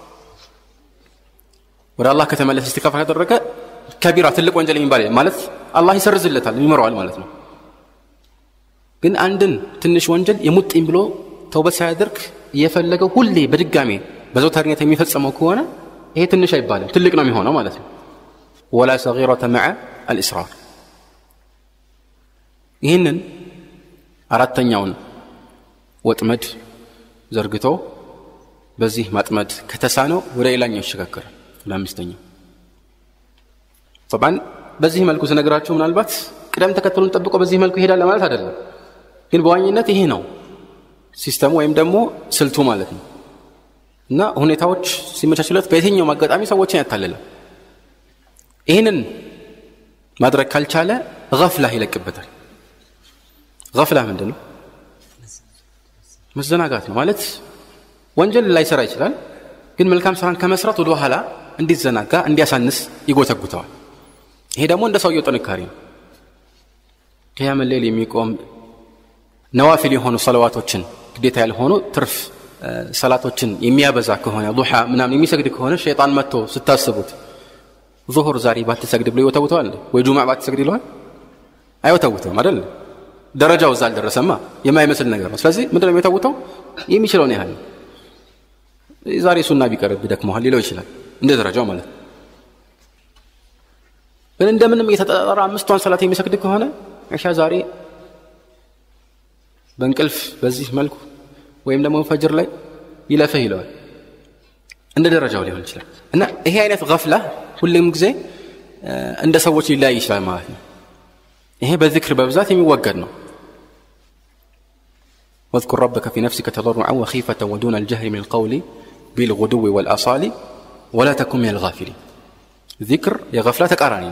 ወደ አላህ ከተመለሰ ኢስቲግፋር ካደረገ ከቢራ ትልቅ ወንጀል የሚባል ማለት አላህ ይሰርዝለታል ይመረዋል ማለት ነው። ግን አንድን ትንሽ ወንጀል የሙጥኝ ብሎ ተውበት ሳያደርግ እየፈለገው ሁሌ በድጋሚ በዘውታሪነት የሚፈጸመው ከሆነ ይሄ ትንሽ አይባልም ትልቅ ነው የሚሆነው ማለት ነው። ولا صغيرة مع الإصرار ይህንን አራተኛውን ወጥመድ ዘርግቶ በዚህ ማጥመድ ከተሳነው ወደ ሌላኛው ይሸጋገራል። ለአምስተኛው طبعا በዚህ መልኩ ስነግራችሁ ምናልባት ቅደም ተከተሉን ጠብቆ በዚህ መልኩ ይሄዳል ማለት አይደለም። ግን በዋኝነት ይሄ ነው ሲስተሙ ወይም ደግሞ ስልቱ ማለት ነው። እና ሁኔታዎች ሲመቻቹለት በየትኛው አጋጣሚ ሰዎችን ያታልላል። ይሄንን ማድረግ ካልቻለ ገፍላ ይለቅበታል። ገፍላ ምንድነው? መዘናጋት ነው ማለት ወንጀል ላይሰራ ይችላል፣ ግን መልካም ስራን ከመስራት ወደ ኋላ እንዲዘናጋ እንዲያሳንስ ይጎተጉተዋል። ይሄ ደግሞ እንደ ሰውየው ጥንካሬ ነው። ቂያም ሌሊት የሚቆም ነዋፊል የሆኑ ሰለዋቶችን ግዴታ ያልሆኑ ትርፍ ሰላቶችን የሚያበዛ ከሆነ ዱሃ ምናምን የሚሰግድ ከሆነ ሸይጣን መጥቶ ስታስቡት ዙሁር ዛሬ ባትሰግድ ብሎ ይወተውተዋል ወይ ጁማዓ ባትሰግድ ይለዋል? አይወተውተውም አይደል? ደረጃው እዛ አልደረሰማ የማይመስል ነገር ነው። ስለዚህ ምንድነው የሚወተውተው? የሚችለውን ያህል ዛሬ ሱና ቢቀርብ ደክመዋል ሊለው ይችላል እንደ ደረጃው ማለት ነው። ግን እንደምንም የተጠራ አምስቷን ሰላት የሚሰግድ ከሆነ ኢሻ ዛሬ በእንቅልፍ በዚህ መልኩ ወይም ደግሞ ፈጅር ላይ ይለፈህ ይለዋል እንደ ደረጃው ሊሆን ይችላል። እና ይሄ አይነት ገፍላ ሁሉም ጊዜ እንደ ሰዎች ሊለያይ ይችላል ማለት ነው። ይሄ በዚክር በብዛት የሚወገድ ነው። واذكر ربك في نفسك تضرعا وخيفة ودون الجهر من القول بالغدو والآصال ولا تكن من الغافلين ذكر يا غفلة تقارنين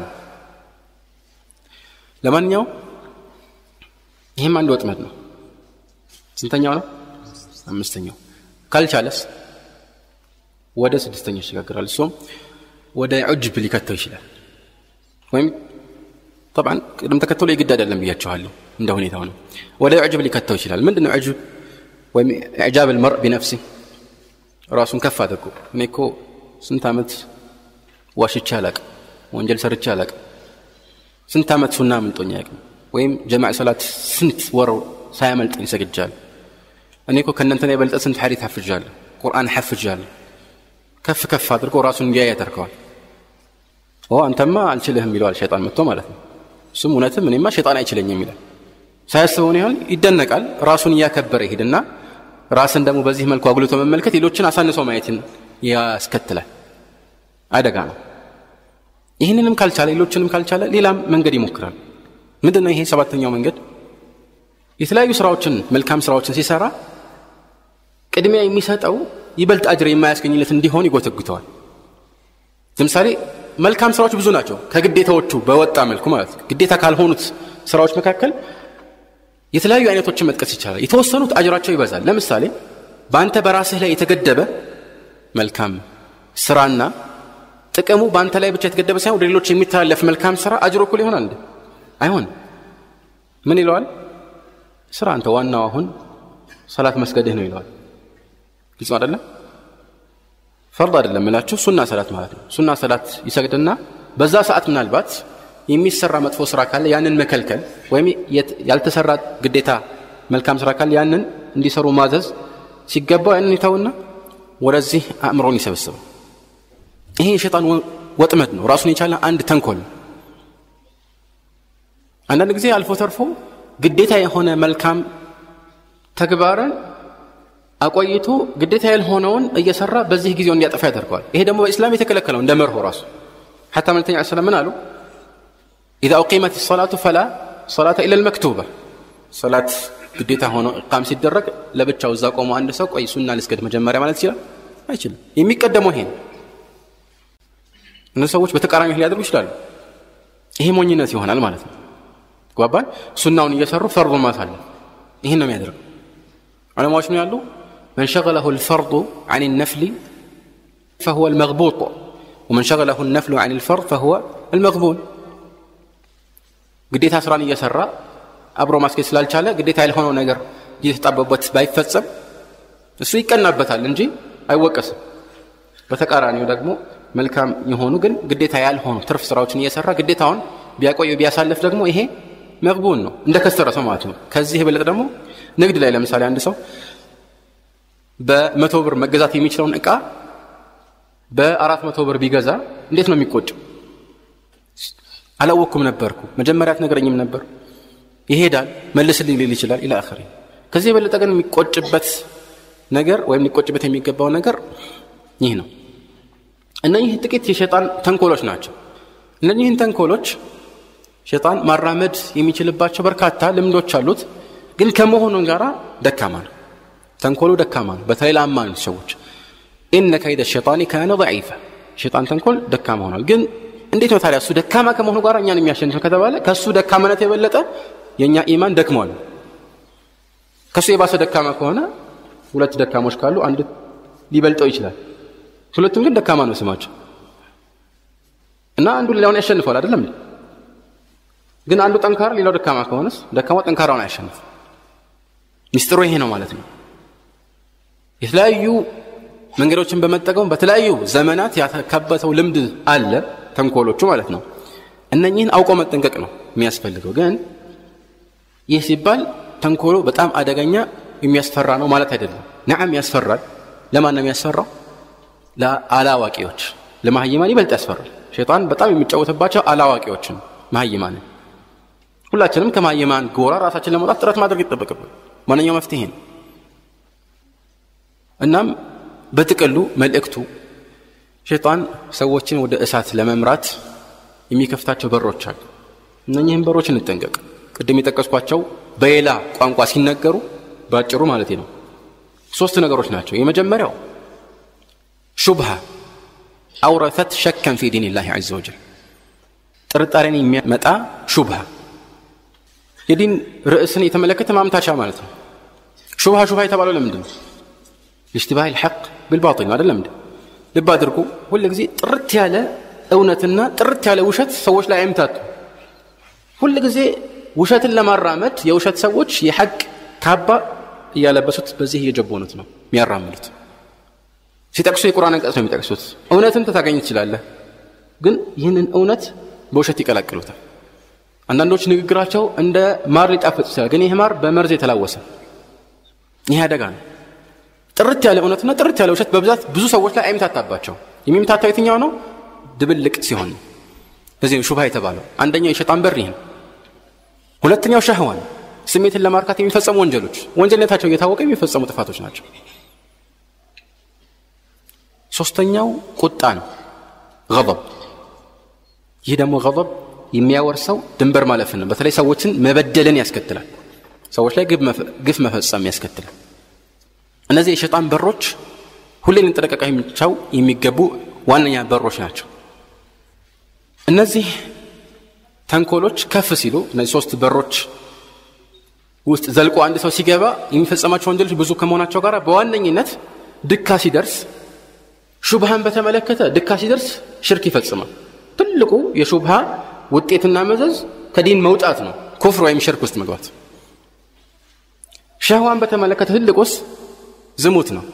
لمن يوم ይሄም አንድ ወጥመድ ነው። ስንተኛው ነው? አምስተኛው። ካልቻለስ ወደ ስድስተኛው ይሸጋግራል። እሱም ወደ ዑጅብ ሊከተው ይችላል። ወይም طبعا ቅድም ተከተሉ ይግድ አይደለም ብያችኋለሁ እንደ ሁኔታው ነው። ወደ ዑጅብ ሊከተው ይችላል። ምንድነው ዑጅብ? ወይም ኢዕጃብ المرء بنفسه ራሱን ከፍ አድርጎ እኔ እኮ ስንት ዓመት ዋሽቼ አላቅም፣ ወንጀል ሰርቼ አላቅም፣ ስንት ዓመት ሱና ምንጦኛ ያቅም ወይም ጀማዓ ሰላት ስንት ወር ሳያመልጠኝ ሰግጃለሁ፣ እኔ እኮ ከእናንተ የበለጠ ስንት ሐዲስ ሐፍጃለሁ፣ ቁርአን ሐፍጃለሁ። ከፍ ከፍ አድርጎ ራሱን እንዲያይ ያደርገዋል። ኦ አንተማ አልችልህም ይለዋል ሸይጣን መጥቶ ማለት ነው። እሱም እውነትም እኔማ ሸይጣን አይችለኝም ይላል። ሳያስበው ነው ይሆን ይደነቃል። ራሱን ያከበረ ይሄድና ራስን ደግሞ በዚህ መልኩ አጉልቶ መመልከት ሌሎችን አሳንሶ ማየትን ያስከትላል። አደጋ ነው። ይሄንንም ካልቻለ ሌሎችንም ካልቻለ ሌላም መንገድ ይሞክራል። ምንድነው ይሄ? ሰባተኛው መንገድ የተለያዩ ስራዎችን መልካም ስራዎችን ሲሰራ ቅድሚያ የሚሰጠው ይበልጥ አጅር የማያስገኝለት እንዲሆን ይጎተጉተዋል። ለምሳሌ መልካም ስራዎች ብዙ ናቸው ከግዴታዎቹ በወጣ መልኩ ማለት ነው። ግዴታ ካልሆኑት ስራዎች መካከል የተለያዩ አይነቶችን መጥቀስ ይቻላል። የተወሰኑት አጅራቸው ይበዛል። ለምሳሌ በአንተ በራስህ ላይ የተገደበ መልካም ስራና ጥቅሙ በአንተ ላይ ብቻ የተገደበ ሳይሆን ወደ ሌሎች የሚተላለፍ መልካም ስራ አጅሩ እኩል ይሆናል እንዴ? አይሆን። ምን ይለዋል? ስራ አንተ ዋናው አሁን ሰላት መስገድህ ነው ይለዋል። ግልጽ አይደለም? ፈርድ አይደለም እላችሁ ሱና ሰላት ማለት ነው። ሱና ሰላት ይሰግድና በዛ ሰዓት ምናልባት የሚሰራ መጥፎ ስራ ካለ ያንን መከልከል ወይም ያልተሰራ ግዴታ መልካም ስራ ካለ ያንን እንዲሰሩ ማዘዝ ሲገባው ያንን ይተውና ወደዚህ አእምሮን ይሰበስባል። ይሄ ሸይጣን ወጥመድ ነው። ራሱን የቻለ አንድ ተንኮል። አንዳንድ ጊዜ አልፎ ተርፎ ግዴታ የሆነ መልካም ተግባርን አቆይቶ ግዴታ ያልሆነውን እየሰራ በዚህ ጊዜው እንዲያጠፋ ያደርገዋል። ይሄ ደግሞ በእስላም የተከለከለው እንደ መርሆ ራሱ حتى መልእክተኛው ሰለላሁ ዐለይሂ ወሰለም إذا أقيمت الصلاة فلا صلاة إلا المكتوبة صلاة ግዴታ ሆኖ ኢቃም ሲደረግ ለብቻው እዛ ቆሞ አንድ ሰው ቆይ ሱና ልስገድ መጀመሪያ ማለት ይችላል? አይችልም። የሚቀደመው ይሄ ነው። እነዚህ ሰዎች በተቃራኒ ሊያደርጉ ይችላሉ። ይሄ ሞኝነት ይሆናል ማለት ነው። ጓባን ሱናውን እየሰሩ ፈርዱን ማሳለፍ ይሄን ነው የሚያደርገው። ዑለማዎች ነው ያሉ من شغله الفرض عن النفل فهو المغبوط ومن شغله النفل عن الفرض فهو المغبون ግዴታ ስራን እየሰራ አብሮ ማስከስ ስላልቻለ ግዴታ ያልሆነው ነገር እየተጣበበት ባይፈጸም እሱ ይቀናበታል እንጂ አይወቀስም በተቃራኒው ደግሞ መልካም የሆኑ ግን ግዴታ ያልሆኑ ትርፍ ስራዎችን እየሰራ ግዴታውን ቢያቆይ ቢያሳልፍ ደግሞ ይሄ መቅቡል ነው እንደከሰረ ሰው ማለት ነው ከዚህ የበለጠ ደግሞ ንግድ ላይ ለምሳሌ አንድ ሰው በመቶ ብር መገዛት የሚችለውን ዕቃ በአራት መቶ ብር ቢገዛ እንዴት ነው የሚቆጨው አላወኩም ነበርኩ መጀመሪያ አትነግረኝም ነበር ይሄዳል መልስልኝ ሊል ይችላል ኢላ አኺሪ ከዚህ የበለጠ ግን የሚቆጭበት ነገር ወይም ሊቆጭበት የሚገባው ነገር ይህ ነው እነዚህ ጥቂት የሸይጣን ተንኮሎች ናቸው እነዚህን ተንኮሎች ሸይጣን ማራመድ የሚችልባቸው በርካታ ልምዶች አሉት ግን ከመሆኑ ጋራ ደካማ ነው ተንኮሉ ደካማ ነው በተለይ ለአማኝ ሰዎች ان كيد الشيطان كان ضعيفا ሸይጣን ተንኮል ደካማ ሆኗል ግን እንዴት ነው ታዲያ እሱ ደካማ ከመሆኑ ጋራ እኛን የሚያሸንፈው ከተባለ ከሱ ደካማነት የበለጠ የኛ ኢማን ደክሟል ከሱ የባሰ ደካማ ከሆነ ሁለት ደካሞች ካሉ አንድ ሊበልጠው ይችላል ሁለቱም ግን ደካማ ነው ስማቸው እና አንዱ ሌላውን ያሸንፋል አይደለም ግን አንዱ ጠንካራ ሌላው ደካማ ከሆነስ ደካማው ጠንካራውን ያሸንፍ ሚስጥሩ ይሄ ነው ማለት ነው የተለያዩ መንገዶችን በመጠቀም በተለያዩ ዘመናት ያተከበተው ልምድ አለ ተንኮሎቹ ማለት ነው እነኚህን አውቆ መጠንቀቅ ነው የሚያስፈልገው ግን ይህ ሲባል ተንኮሉ በጣም አደገኛ የሚያስፈራ ነው ማለት አይደለም ነዓም ያስፈራል ለማን ነው የሚያስፈራው ለአላዋቂዎች ለማህይማን ይበልጥ ያስፈራል ሸይጣን በጣም የሚጫወትባቸው አላዋቂዎችን ማህይማን ሁላችንም ከማህይማን ጎራ ራሳችን ለመውጣት ጥረት ማድረግ ይጠበቅብን ማንኛው መፍትሄ ነው እናም በጥቅሉ መልእክቱ ሸይጣን ሰዎችን ወደ እሳት ለመምራት የሚከፍታቸው በሮች አሉ እነኚህን በሮች እንጠንቀቅ ቅድም የጠቀስኳቸው በሌላ ቋንቋ ሲነገሩ ባጭሩ ማለት ነው ሶስት ነገሮች ናቸው የመጀመሪያው ሹብሃ አውረثت شكا في دين الله عز وجل ጥርጣሬን የሚያመጣ ሹብሃ የዲን ርዕስን የተመለከተ ማምታቻ ማለት ነው ሹብሃ ሹብሃ የተባለው ለምንድን ነው اشتباه الحق بالباطل አይደለም እንዴ ልብ አድርጉ ሁሉ ጊዜ ጥርት ያለ እውነትና ጥርት ያለ ውሸት ሰዎች ላይ አይምታቱ ሁሉ ጊዜ ውሸትን ለማራመድ የውሸት ሰዎች የሐቅ ካባ ያለበሱት በዚህ እየጀቦኑት ነው የሚያራምዱት ሲጠቅሱ የቁርአን አንቀጽ ነው የሚጠቅሱት እውነትን ተታገኝ ይችላል ግን ይህንን እውነት በውሸት ይቀላቅሉታል አንዳንዶች ንግግራቸው እንደ ማር ሊጣፍጥ ይችላል ግን ይሄ ማር በመርዝ የተላወሰ ይሄ አደጋ ነው ጥርት ያለ እውነትና ጥርት ያለ ውሸት በብዛት ብዙ ሰዎች ላይ አይምታታባቸው የሚምታታው የትኛው ነው ድብልቅ ሲሆን በዚህ ሹብሃ የተባለው አንደኛው የሸይጣን በር ይሄ ሁለተኛው ሸህዋን ስሜትን ለማርካት የሚፈጸሙ ወንጀሎች ወንጀልነታቸው እየታወቀ የሚፈጸሙ ጥፋቶች ናቸው ሶስተኛው ቁጣ ነው غضب ይህ ደግሞ غضب የሚያወርሰው ድንበር ማለፍን ነው በተለይ ሰዎችን መበደልን ያስከትላል ሰዎች ላይ ግፍ መፈጸም ያስከትላል እነዚህ የሸይጣን በሮች ሁሌም እንጠቀቀቃቸው የሚገቡ ዋነኛ በሮች ናቸው እነዚህ ተንኮሎች ከፍ ሲሉ እነዚህ ሶስት በሮች ውስጥ ዘልቆ አንድ ሰው ሲገባ የሚፈጸማቸው ወንጀሎች ብዙ ከመሆናቸው ጋር በዋነኝነት ድካ ሲደርስ ሹብሃን በተመለከተ ድካ ሲደርስ ሽርክ ይፈጽማል ትልቁ የሹብሃ ውጤትና መዘዝ ከዲን መውጣት ነው ኩፍር ወይም ሽርክ ውስጥ መግባት ሸህዋን በተመለከተ ትልቁስ ዝሙት ነው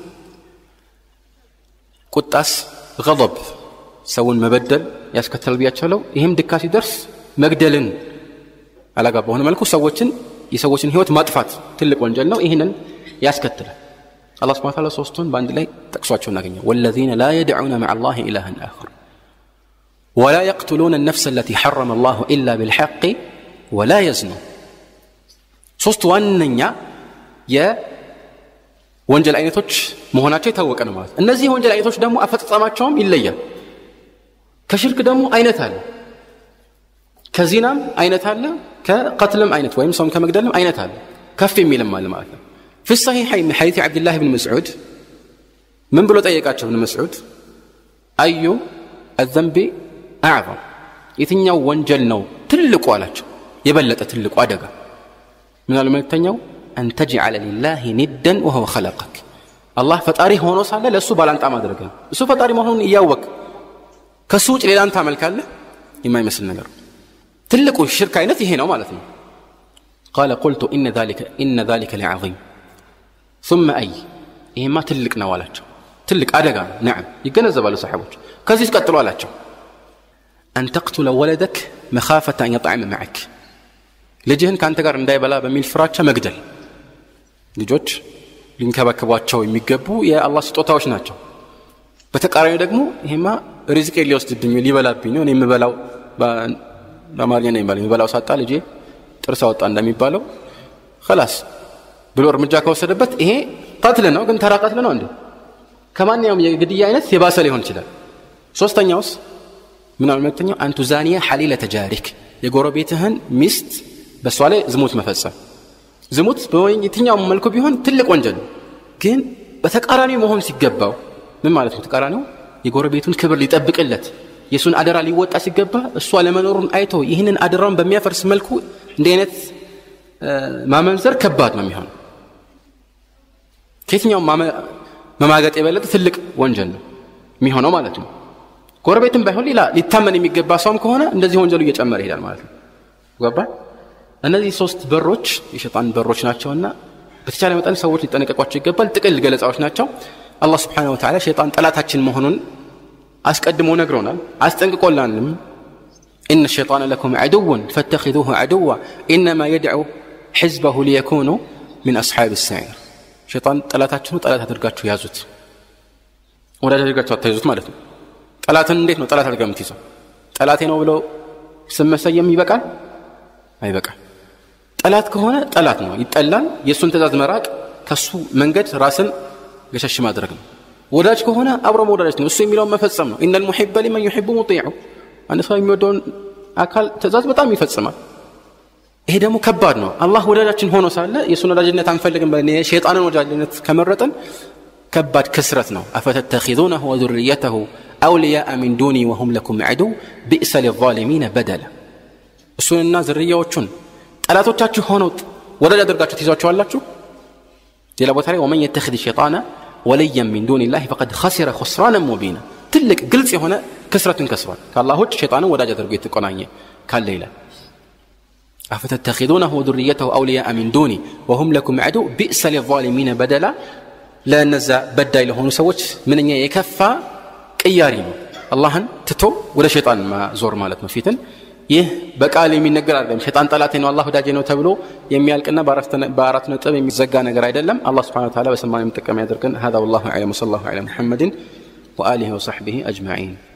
ቁጣስ غضب ሰውን መበደል ያስከተል ቢያቻለው ይሄም ድካ ሲደርስ መግደልን አላጋባ ሆነ መልኩ ሰዎችን የሰዎችን ህይወት ማጥፋት ትልቅ ወንጀል ነው ይሄንን ያስከትላል አላህ Subhanahu Wa Ta'ala ሶስቱን በአንድ ላይ ተቅሷቸው እናገኛለን والذين لا يدعون مع الله إلها آخر ولا يقتلون النفس التي حرم الله إلا بالحق ولا يزنون ሶስቱ ዋነኛ የ ወንጀል አይነቶች መሆናቸው የታወቀ ነው ማለት እነዚህ ወንጀል አይነቶች ደግሞ አፈጻጸማቸውም ይለያል ከሽርክ ደግሞ አይነት አለ ከዚናም አይነት አለ ከቀትልም አይነት ወይም ሰውን ከመግደልም አይነት አለ ከፍ የሚልም አለ ማለት ነው في الصحيحين من حديث عبد الله بن مسعود من بلو ጠየቃቸው ابن مسعود اي الذنب اعظم የትኛው ወንጀል ነው ትልቁ አላቸው የበለጠ ትልቁ አደጋ ምን አለ መልእክተኛው أن تجعل لله ندا وهو خلقك الله ፈጣሪ ሆኖ ሳለ ለሱ ባላንጣ ማድረግ ነው እሱ ፈጣሪ መሆኑን ያወቅ ከሱ ውጭ ሌላን ታመልካለህ የማይመስል ነገር ትልቁ ሽርክ አይነት ይሄ ነው ማለት ነው قال قلت ان ذلك ان ذلك لعظيم ثم اي ይሄማ ትልቅ ነው አላቸው ትልቅ አደጋ ነው ነዓም ይገነዘባሉ ሰሃቦች ከዚህ ቀጥሎ አላቸው أن تقتل ولدك مخافة أن يطعم معك ልጅህን ካንተ ጋር እንዳይበላ በሚል ፍራቻ መግደል ልጆች ሊንከባከቧቸው የሚገቡ የአላህ ስጦታዎች ናቸው በተቃራኒው ደግሞ ይሄማ ሪዝቅ ሊወስድብኝ ሊበላብኝ ነው እኔ የምበላው በአማርኛ ነው የሚበላው ሳጣ ልጄ ጥርስ አወጣ እንደሚባለው خلاص ብሎ እርምጃ ከወሰደበት ይሄ قتل ነው ግን ተራ قتل ነው እንዴ ከማንኛውም የግድያ አይነት የባሰ ሊሆን ይችላል ሶስተኛውስ ምን አልመተኛው አንቱ ዛኒያ ሐሊለ ተጃሪክ የጎረቤትህን ሚስት በሷ ላይ ዝሙት መፈጸም ዝሙት በየትኛው መልኩ ቢሆን ትልቅ ወንጀል ግን በተቃራኒ መሆን ሲገባው ምን ማለት ነው ተቃራኒው የጎረቤቱን ክብር ሊጠብቅለት የሱን አደራ ሊወጣ ሲገባ እሷ ለመኖሩን አይቶ ይህንን አደራውን በሚያፈርስ መልኩ እንደ አይነት ማመንዘር ከባድ ነው የሚሆነው ከየትኛው መማገጥ የበለጠ ትልቅ ወንጀል ነው የሚሆነው ማለት ነው ጎረቤትም ባይሆን ሌላ ሊታመን የሚገባ ሰውም ከሆነ እንደዚህ ወንጀሉ እየጨመረ ይሄዳል ማለት ነው ገባ እነዚህ ሶስት በሮች የሸይጣን በሮች ናቸውና በተቻለ መጠን ሰዎች ሊጠነቀቋቸው ይገባል ጥቅል ገለጻዎች ናቸው አላህ Subhanahu Wa Ta'ala ሸይጣን ጠላታችን መሆኑን አስቀድሞ ነግሮናል አስጠንቅቆላንም إن الشيطان لكم عدو فاتخذوه عدوا إنما يدعو حزبه ليكونوا من أصحاب السعير ሸይጣን ጠላታችን ነው ጠላት አድርጋችሁ ያዙት ወዳጅ አድርጋችሁ አትያዙት ማለት ነው ጠላትን እንዴት ነው ጠላት አድርጋ የምትይዘው ጠላቴ ነው ብሎ ስመሰየም ይበቃል አይበቃም ጠላት ከሆነ ጠላት ነው ይጠላል የሱን ተዛዝ መራቅ ከሱ መንገድ ራስን ገሸሽ ማድረግ ነው ወዳጅ ከሆነ አብሮ ወዳጅ ነው እሱ የሚለው መፈጸም ነው ان المحب لمن يحب مطيع አንድ ሰው የሚወደውን አካል ተዛዝ በጣም ይፈጽማል ይሄ ደግሞ ከባድ ነው አላህ ወዳጃችን ሆኖ ሳለ የሱን ወዳጅነት አንፈልግም በእኔ ሸይጣንን ወዳጅነት ከመረጠን ከባድ ክስረት ነው አፈተተኺዙነሁ ወذريته اولياء من دوني وهم لكم عدو بئس للظالمين بدلا እሱንና ዝርያዎቹን ጠላቶቻችሁ ሆነው ወዳጅ አድርጋችሁ ትይዟቸዋላችሁ ሌላ ቦታ ላይ ومن يتخذ الشيطان وليا من دون الله فقد خسر خسرانا مبينا ትልቅ ግልጽ የሆነ ክስረትን ከስሯል ከአላህ ውጭ ሸይጣንን ወዳጅ አድርጎ የተቆናኘ ካለ ይላል أفتتخذونه وذريته أولياء من دوني وهم لكم عدو بئس للظالمين بدلا لا نزا بداي لهون سوت من أن يكفى قياري اللهن تتو ولا شيطان ما زور مالت مفيتن ይህ በቃል የሚነገር አይደለም ሸይጣን ጠላቴ ነው አላህ ወዳጄ ነው ተብሎ የሚያልቅና በአራት ነጥብ የሚዘጋ ነገር አይደለም አላህ Subhanahu Wa Ta'ala በሰማነው መጠቀም ያደርገን هذا والله اعلم صلى الله على محمد واله وصحبه اجمعين